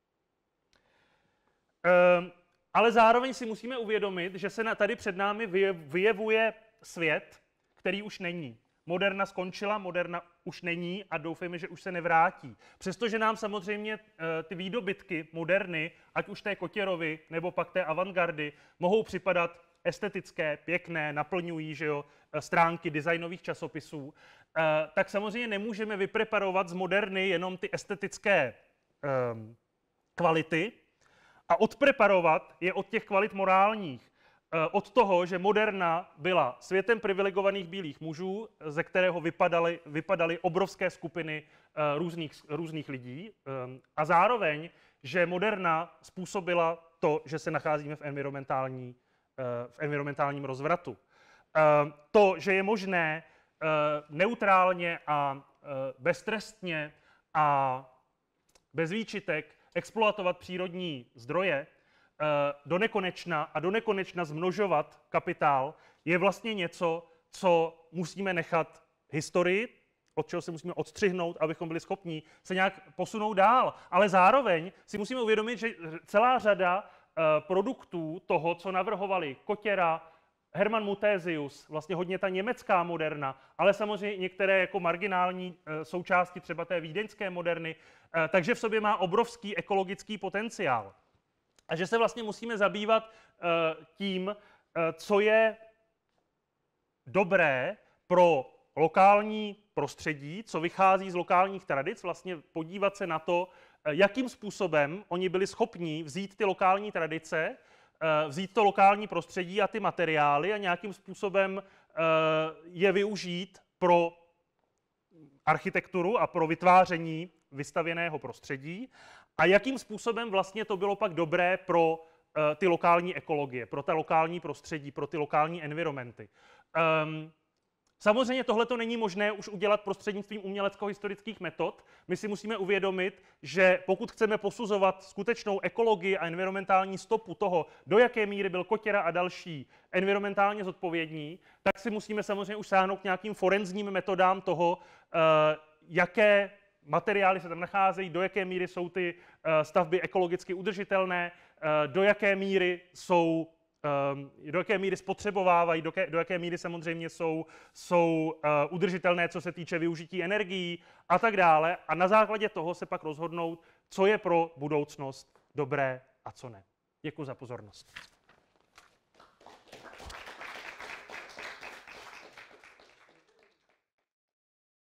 Ale zároveň si musíme uvědomit, že se tady před námi vyjevuje svět, který už není. Moderna skončila, moderna už není a doufejme, že už se nevrátí. Přestože nám samozřejmě ty výdobytky moderny, ať už té Kotěrovy nebo pak té avantgardy, mohou připadat estetické, pěkné, naplňují, že jo, stránky designových časopisů, tak samozřejmě nemůžeme vypreparovat z moderny jenom ty estetické kvality a odpreparovat je od těch kvalit morálních. Od toho, že moderna byla světem privilegovaných bílých mužů, ze kterého vypadaly obrovské skupiny různých lidí, a zároveň, že moderna způsobila to, že se nacházíme v environmentálním rozvratu. To, že je možné neutrálně a beztrestně a bez výčitek exploatovat přírodní zdroje do nekonečna zmnožovat kapitál, je vlastně něco, co musíme nechat historii, od čeho se musíme odstřihnout, abychom byli schopni se nějak posunout dál. Ale zároveň si musíme uvědomit, že celá řada produktů toho, co navrhovali Kotěra, Hermann Muthesius, vlastně hodně ta německá moderna, ale samozřejmě některé jako marginální součásti třeba té vídeňské moderny, takže v sobě má obrovský ekologický potenciál. A že se vlastně musíme zabývat tím, co je dobré pro lokální prostředí, co vychází z lokálních tradic, vlastně podívat se na to, jakým způsobem oni byli schopni vzít ty lokální tradice, vzít to lokální prostředí a ty materiály a nějakým způsobem je využít pro architekturu a pro vytváření vystavěného prostředí a jakým způsobem vlastně to bylo pak dobré pro ty lokální ekologie, pro ta lokální prostředí, pro ty lokální environmenty. Samozřejmě tohle to není možné už udělat prostřednictvím umělecko-historických metod. My si musíme uvědomit, že pokud chceme posuzovat skutečnou ekologii a environmentální stopu toho, do jaké míry byl Kotěra a další environmentálně zodpovědní, tak si musíme samozřejmě už sáhnout k nějakým forenzním metodám toho, jaké materiály se tam nacházejí, do jaké míry jsou ty stavby ekologicky udržitelné, do jaké míry spotřebovávají, do jaké míry samozřejmě jsou udržitelné, co se týče využití energií a tak dále. A na základě toho se pak rozhodnout, co je pro budoucnost dobré a co ne. Děkuji za pozornost.